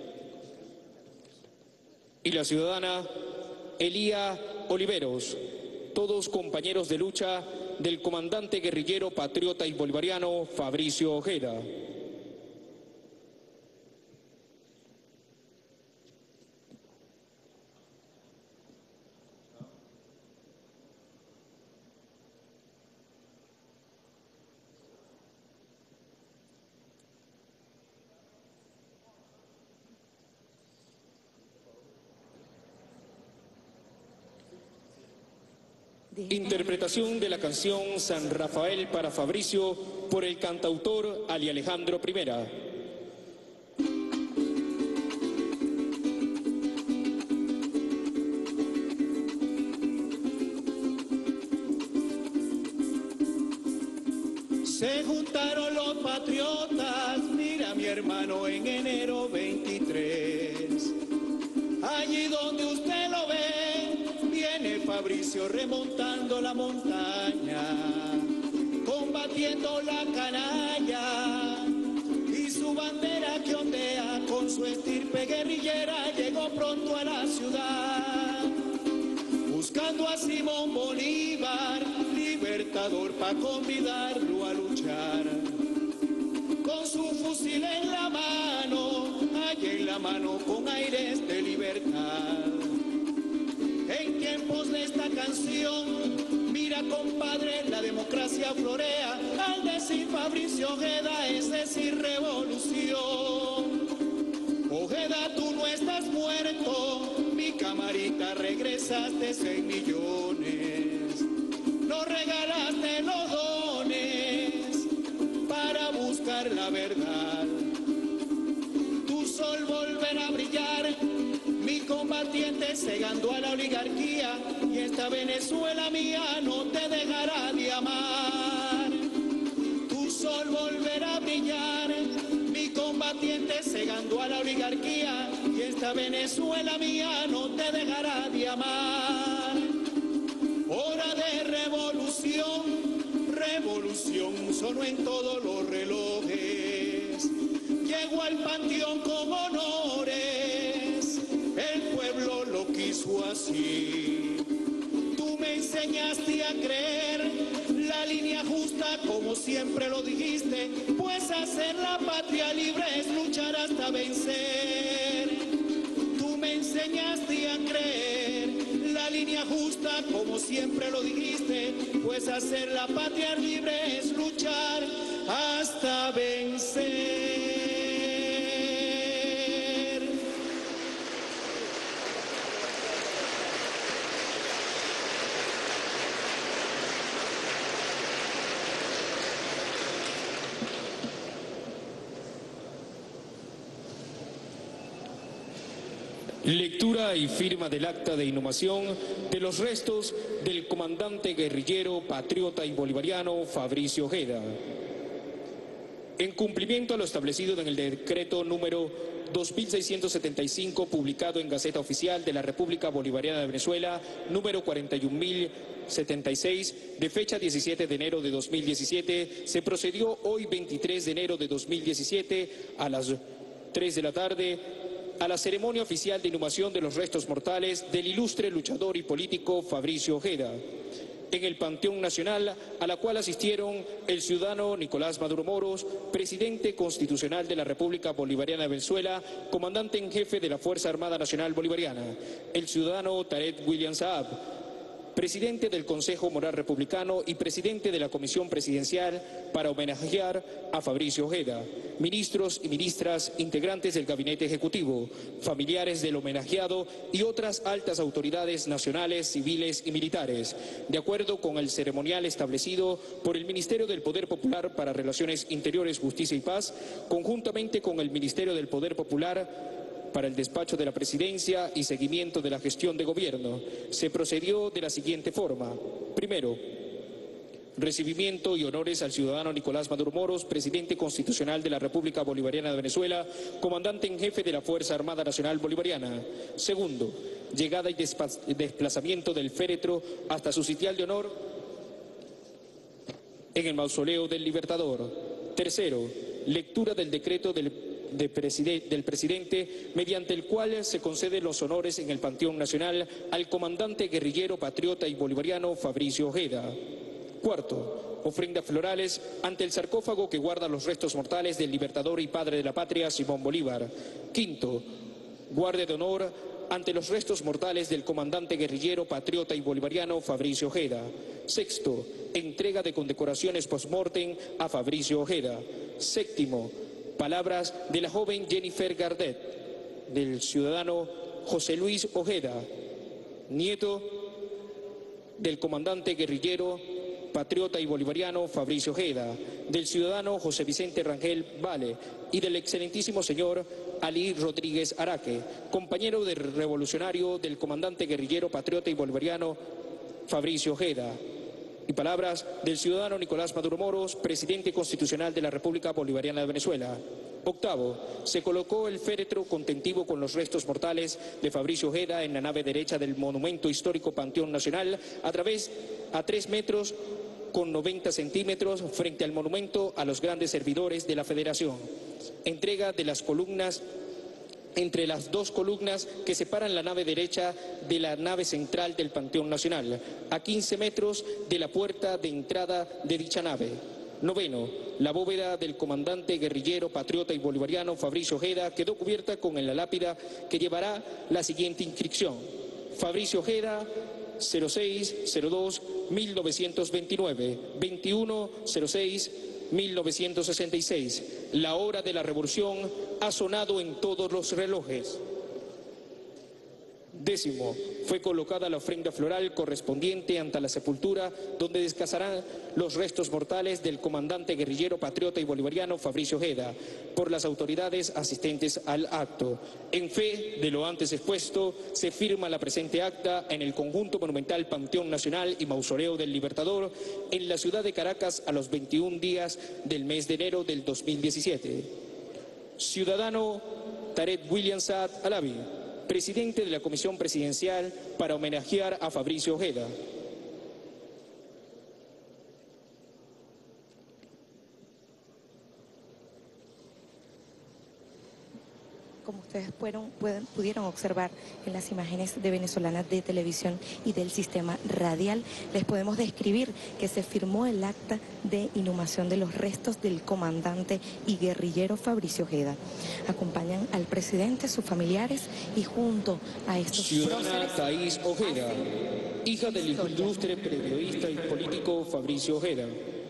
Y la ciudadana Elía Oliveros, todos compañeros de lucha del comandante guerrillero, patriota y bolivariano Fabricio Ojeda. Interpretación de la canción San Rafael para Fabricio por el cantautor Ali Alejandro Primera. Se juntaron los patriotas, mira mi hermano, en enero 23. Allí donde usted lo ve, viene Fabricio remontando la montaña, combatiendo la canalla, y su bandera que ondea con su estirpe guerrillera llegó pronto a la ciudad, buscando a Simón Bolívar, libertador, pa' convidarlo a luchar. Con su fusil en la mano, allá en la mano con aires de libertad. En tiempos de esta canción, mira compadre, la democracia florea, al decir Fabricio Ojeda es decir revolución. Ojeda, tú no estás muerto, mi camarita, regresaste 6 millones. Nos regalaste los dones para buscar la verdad. Tu sol volverá a brillar, mi combatiente, cegando a la oligarquía, y esta Venezuela mía no te dejará de amar. Tu sol volverá a brillar, mi combatiente, cegando a la oligarquía, y esta Venezuela mía no te dejará de amar. Hora de revolución, revolución sonó en todos los relojes. Llegó al panteón con honores, el pueblo lo quiso así. Tú me enseñaste a creer la línea justa como siempre lo dijiste, pues hacer la patria libre es luchar hasta vencer. Tú me enseñaste a creer la línea justa como siempre lo dijiste, pues hacer la patria libre es luchar hasta vencer. Lectura y firma del acta de inhumación de los restos del comandante guerrillero, patriota y bolivariano Fabricio Ojeda. En cumplimiento a lo establecido en el decreto número 2675, publicado en Gaceta Oficial de la República Bolivariana de Venezuela, número 41.076, de fecha 17 de enero de 2017, se procedió hoy 23 de enero de 2017 a las 3 de la tarde a la ceremonia oficial de inhumación de los restos mortales del ilustre luchador y político Fabricio Ojeda. en el Panteón Nacional, a la cual asistieron el ciudadano Nicolás Maduro Moros, presidente constitucional de la República Bolivariana de Venezuela, comandante en jefe de la Fuerza Armada Nacional Bolivariana, el ciudadano Tarek William Saab, presidente del Consejo Moral Republicano y presidente de la Comisión Presidencial para homenajear a Fabricio Ojeda, ministros y ministras integrantes del Gabinete Ejecutivo, familiares del homenajeado y otras altas autoridades nacionales, civiles y militares, de acuerdo con el ceremonial establecido por el Ministerio del Poder Popular para Relaciones Interiores, Justicia y Paz, conjuntamente con el Ministerio del Poder Popular para el despacho de la Presidencia y seguimiento de la gestión de gobierno. Se procedió de la siguiente forma. Primero, recibimiento y honores al ciudadano Nicolás Maduro Moros, presidente constitucional de la República Bolivariana de Venezuela, comandante en jefe de la Fuerza Armada Nacional Bolivariana. Segundo, llegada y desplazamiento del féretro hasta su sitial de honor en el Mausoleo del Libertador. Tercero, lectura del decreto del presidente, mediante el cual se conceden los honores en el Panteón Nacional al comandante guerrillero, patriota y bolivariano Fabricio Ojeda. Cuarto, ofrendas florales ante el sarcófago que guarda los restos mortales del libertador y padre de la patria Simón Bolívar. Quinto, guardia de honor ante los restos mortales del comandante guerrillero, patriota y bolivariano Fabricio Ojeda. Sexto, entrega de condecoraciones post-mortem a Fabricio Ojeda. Séptimo, palabras de la joven Jennifer Gardet, del ciudadano José Luis Ojeda, nieto del comandante guerrillero, patriota y bolivariano Fabricio Ojeda, del ciudadano José Vicente Rangel Vale y del excelentísimo señor Ali Rodríguez Araque, compañero de revolucionario del comandante guerrillero, patriota y bolivariano Fabricio Ojeda. Y palabras del ciudadano Nicolás Maduro Moros, presidente constitucional de la República Bolivariana de Venezuela. Octavo, se colocó el féretro contentivo con los restos mortales de Fabricio Ojeda en la nave derecha del monumento histórico Panteón Nacional a 3 metros con 90 centímetros frente al monumento a los grandes servidores de la Federación. Entrega de las columnas entre las dos columnas que separan la nave derecha de la nave central del Panteón Nacional, a 15 metros de la puerta de entrada de dicha nave. Noveno, la bóveda del comandante guerrillero, patriota y bolivariano Fabricio Ojeda quedó cubierta con la lápida que llevará la siguiente inscripción: Fabricio Ojeda, 06-02-1929, 21-06-1966. La hora de la revolución ha sonado en todos los relojes. Décimo, fue colocada la ofrenda floral correspondiente ante la sepultura donde descansarán los restos mortales del comandante guerrillero, patriota y bolivariano Fabricio Ojeda por las autoridades asistentes al acto. En fe de lo antes expuesto, se firma la presente acta en el conjunto monumental Panteón Nacional y Mausoleo del Libertador en la ciudad de Caracas a los 21 días del mes de enero del 2017. Ciudadano Tarek William Saad Alavi, presidente de la Comisión Presidencial para homenajear a Fabricio Ojeda. Como ustedes pudieron observar en las imágenes de Venezolanas de Televisión y del sistema radial, les podemos describir que se firmó el acta de inhumación de los restos del comandante y guerrillero Fabricio Ojeda. Acompañan al presidente, sus familiares y junto a estos ciudadana Thaís Ojeda, hija del ilustre periodista y político Fabricio Ojeda.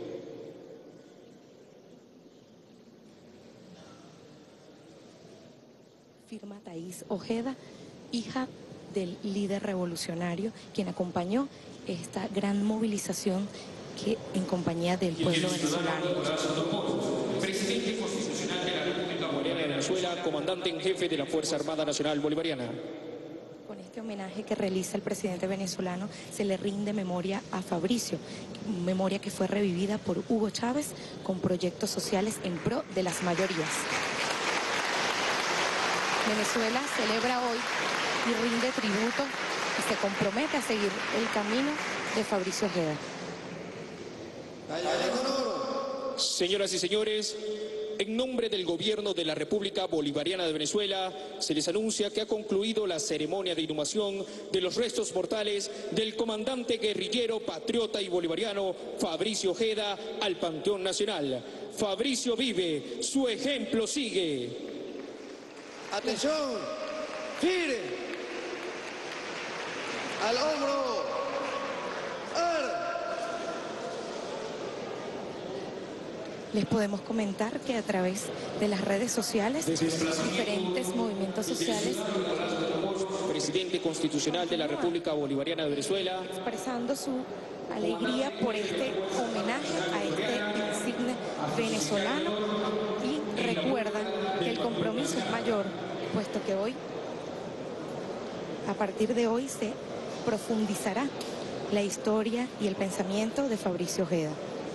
Firma Thaís Ojeda, hija del líder revolucionario, quien acompañó esta gran movilización que en compañía del pueblo venezolano. Presidente constitucional de la República Bolivariana de Venezuela, comandante en jefe de la Fuerza Armada Nacional Bolivariana. Con este homenaje que realiza el presidente venezolano, se le rinde memoria a Fabricio, memoria que fue revivida por Hugo Chávez con proyectos sociales en pro de las mayorías. Venezuela celebra hoy y rinde tributo y se compromete a seguir el camino de Fabricio Ojeda. Señoras y señores, en nombre del Gobierno de la República Bolivariana de Venezuela, se les anuncia que ha concluido la ceremonia de inhumación de los restos mortales del comandante guerrillero, patriota y bolivariano Fabricio Ojeda al Panteón Nacional. Fabricio vive, su ejemplo sigue. Atención, gire, al hombro, Les podemos comentar que a través de las redes sociales, diferentes movimientos sociales, presidente constitucional de la República Bolivariana de Venezuela, expresando su alegría por este homenaje a este insigne venezolano, y recuerdan que el compromiso es mayor, puesto que hoy, a partir de hoy, se profundizará la historia y el pensamiento de Fabricio Ojeda.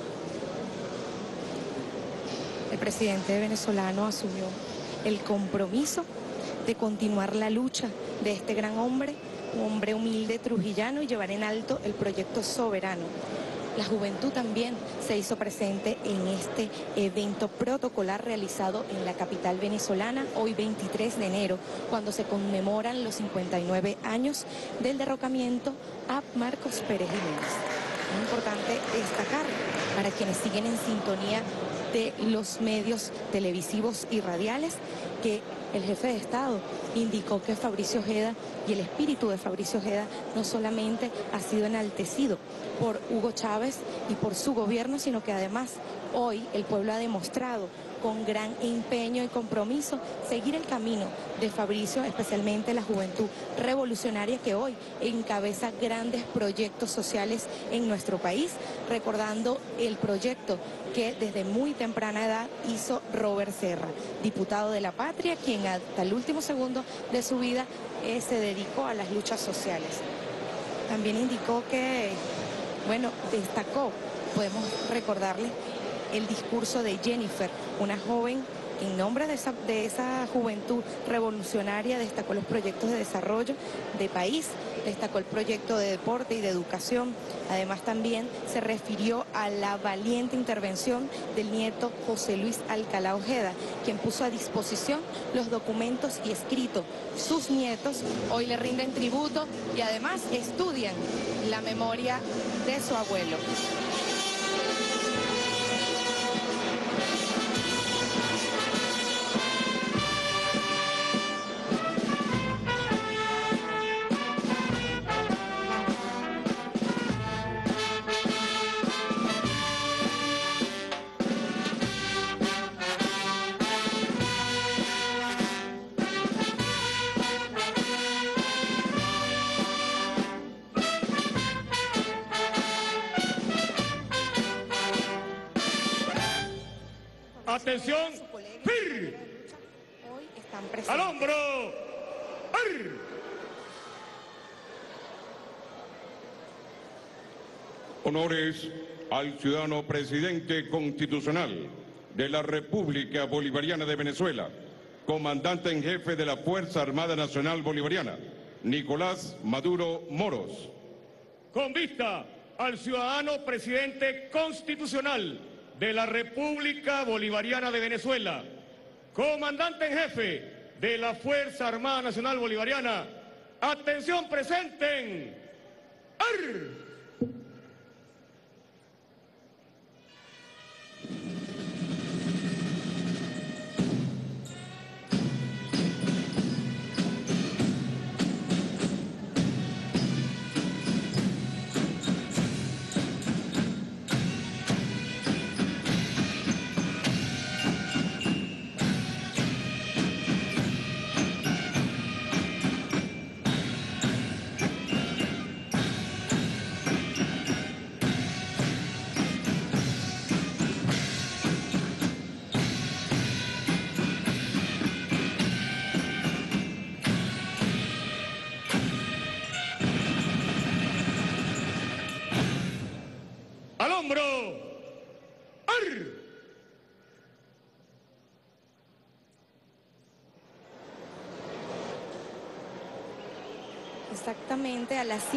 El presidente venezolano asumió el compromiso de continuar la lucha de este gran hombre, un hombre humilde trujillano, y llevar en alto el proyecto soberano. La juventud también se hizo presente en este evento protocolar realizado en la capital venezolana, hoy 23 de enero, cuando se conmemoran los 59 años del derrocamiento a Marcos Pérez Jiménez. Es importante destacar, para quienes siguen en sintonía de los medios televisivos y radiales, que el jefe de Estado indicó que Fabricio Ojeda y el espíritu de Fabricio Ojeda no solamente ha sido enaltecido por Hugo Chávez y por su gobierno, sino que además hoy el pueblo ha demostrado con gran empeño y compromiso seguir el camino de Fabricio, especialmente la juventud revolucionaria que hoy encabeza grandes proyectos sociales en nuestro país, recordando el proyecto que desde muy temprana edad hizo Robert Serra, diputado de la Patria, quien hasta el último segundo de su vida se dedicó a las luchas sociales. También indicó que, destacó, podemos recordarle, el discurso de Jennifer, una joven en nombre de esa juventud revolucionaria, destacó los proyectos de desarrollo de país, destacó el proyecto de deporte y de educación. Además también se refirió a la valiente intervención del nieto José Luis Alcalá Ojeda, quien puso a disposición los documentos y escritos. Sus nietos hoy le rinden tributo y además estudian la memoria de su abuelo. Atención, ¡fir! ¡Al hombro! ¡Ar! Honores al ciudadano presidente constitucional de la República Bolivariana de Venezuela, comandante en jefe de la Fuerza Armada Nacional Bolivariana, Nicolás Maduro Moros. Con vista al ciudadano presidente constitucional de la República Bolivariana de Venezuela, comandante en jefe de la Fuerza Armada Nacional Bolivariana, atención, presenten. ¡Ar! ¡Al hombro! ¡Ar! exactamente a las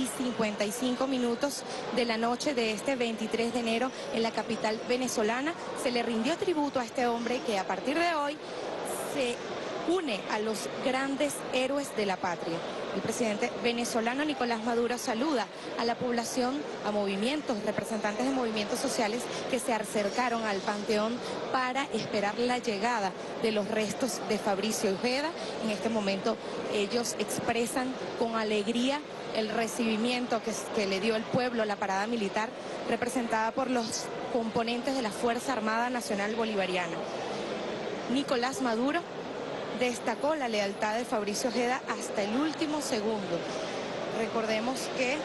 7:55 de la noche de este 23 de enero en la capital venezolana. Se le rindió tributo a este hombre que a partir de hoy se une a los grandes héroes de la patria. El presidente venezolano Nicolás Maduro saluda a la población, a movimientos, representantes de movimientos sociales que se acercaron al Panteón para esperar la llegada de los restos de Fabricio Ojeda. En este momento ellos expresan con alegría el recibimiento que le dio el pueblo, la parada militar representada por los componentes de la Fuerza Armada Nacional Bolivariana. Nicolás Maduro destacó la lealtad de Fabricio Ojeda hasta el último segundo. Recordemos que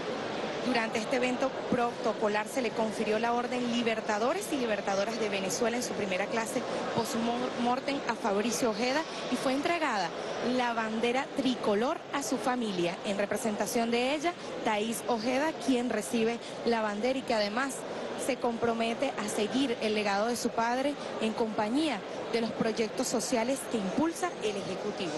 durante este evento protocolar se le confirió la orden Libertadores y Libertadoras de Venezuela en su primera clase post-mortem a Fabricio Ojeda y fue entregada la bandera tricolor a su familia. En representación de ella, Thaís Ojeda, quien recibe la bandera y que además se compromete a seguir el legado de su padre en compañía de los proyectos sociales que impulsa el Ejecutivo.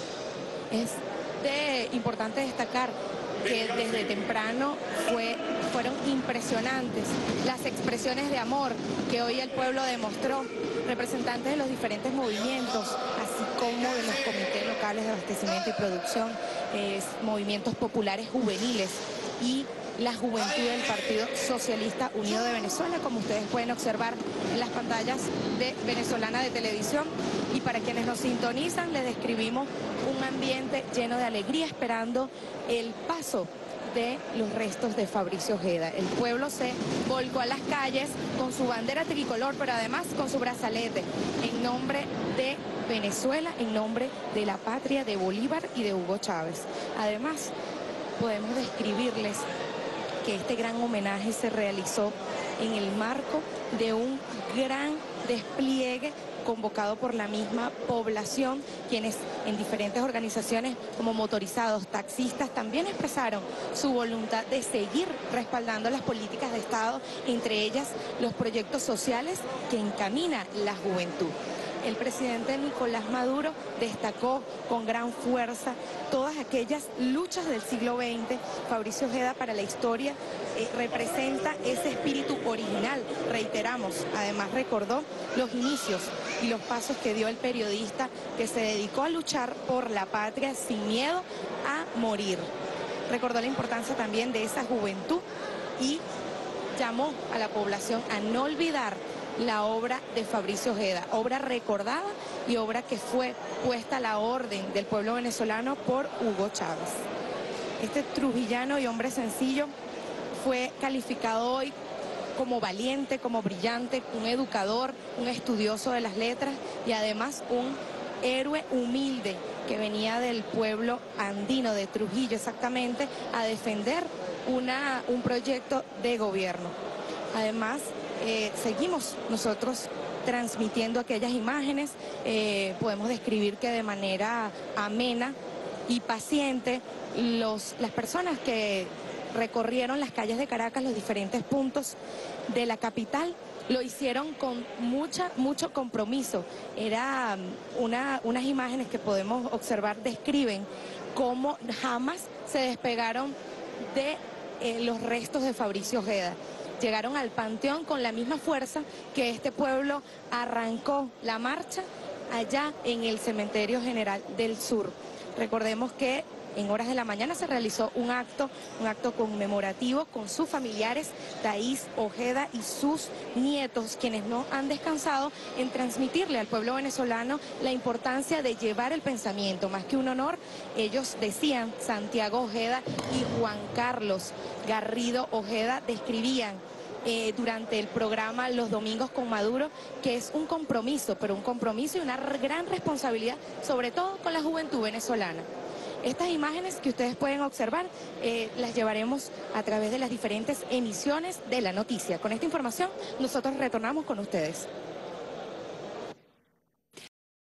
Es importante destacar que desde temprano fueron impresionantes las expresiones de amor que hoy el pueblo demostró, representantes de los diferentes movimientos, así como de los comités locales de abastecimiento y producción, movimientos populares juveniles y la juventud del Partido Socialista Unido de Venezuela, como ustedes pueden observar en las pantallas de Venezolana de Televisión. Y para quienes nos sintonizan, les describimos un ambiente lleno de alegría esperando el paso de los restos de Fabricio Ojeda. El pueblo se volcó a las calles con su bandera tricolor, pero además con su brazalete, en nombre de Venezuela, en nombre de la patria de Bolívar y de Hugo Chávez. Además, podemos describirles que este gran homenaje se realizó en el marco de un gran despliegue convocado por la misma población, quienes en diferentes organizaciones como motorizados, taxistas, también expresaron su voluntad de seguir respaldando las políticas de Estado, entre ellas los proyectos sociales que encamina la juventud. El presidente Nicolás Maduro destacó con gran fuerza todas aquellas luchas del siglo XX. Fabricio Ojeda para la historia representa ese espíritu original, reiteramos. Además recordó los inicios y los pasos que dio el periodista que se dedicó a luchar por la patria sin miedo a morir. Recordó la importancia también de esa juventud y llamó a la población a no olvidar la obra de Fabricio Ojeda, obra recordada y obra que fue puesta a la orden del pueblo venezolano por Hugo Chávez. Este trujillano y hombre sencillo fue calificado hoy como valiente, como brillante, un educador, un estudioso de las letras y además un héroe humilde que venía del pueblo andino de Trujillo exactamente a defender un proyecto de gobierno. Además, seguimos nosotros transmitiendo aquellas imágenes, podemos describir que de manera amena y paciente las personas que recorrieron las calles de Caracas, los diferentes puntos de la capital, lo hicieron con mucho compromiso. Era unas imágenes que podemos observar, describen cómo jamás se despegaron de los restos de Fabricio Ojeda. Llegaron al Panteón con la misma fuerza que este pueblo arrancó la marcha allá en el Cementerio General del Sur. Recordemos que en horas de la mañana se realizó un acto conmemorativo con sus familiares, Thaís Ojeda y sus nietos, quienes no han descansado en transmitirle al pueblo venezolano la importancia de llevar el pensamiento. Más que un honor, ellos decían, Santiago Ojeda y Juan Carlos Garrido Ojeda describían durante el programa Los Domingos con Maduro, que es un compromiso, pero un compromiso y una gran responsabilidad, sobre todo con la juventud venezolana. Estas imágenes que ustedes pueden observar las llevaremos a través de las diferentes emisiones de la noticia. Con esta información nosotros retornamos con ustedes.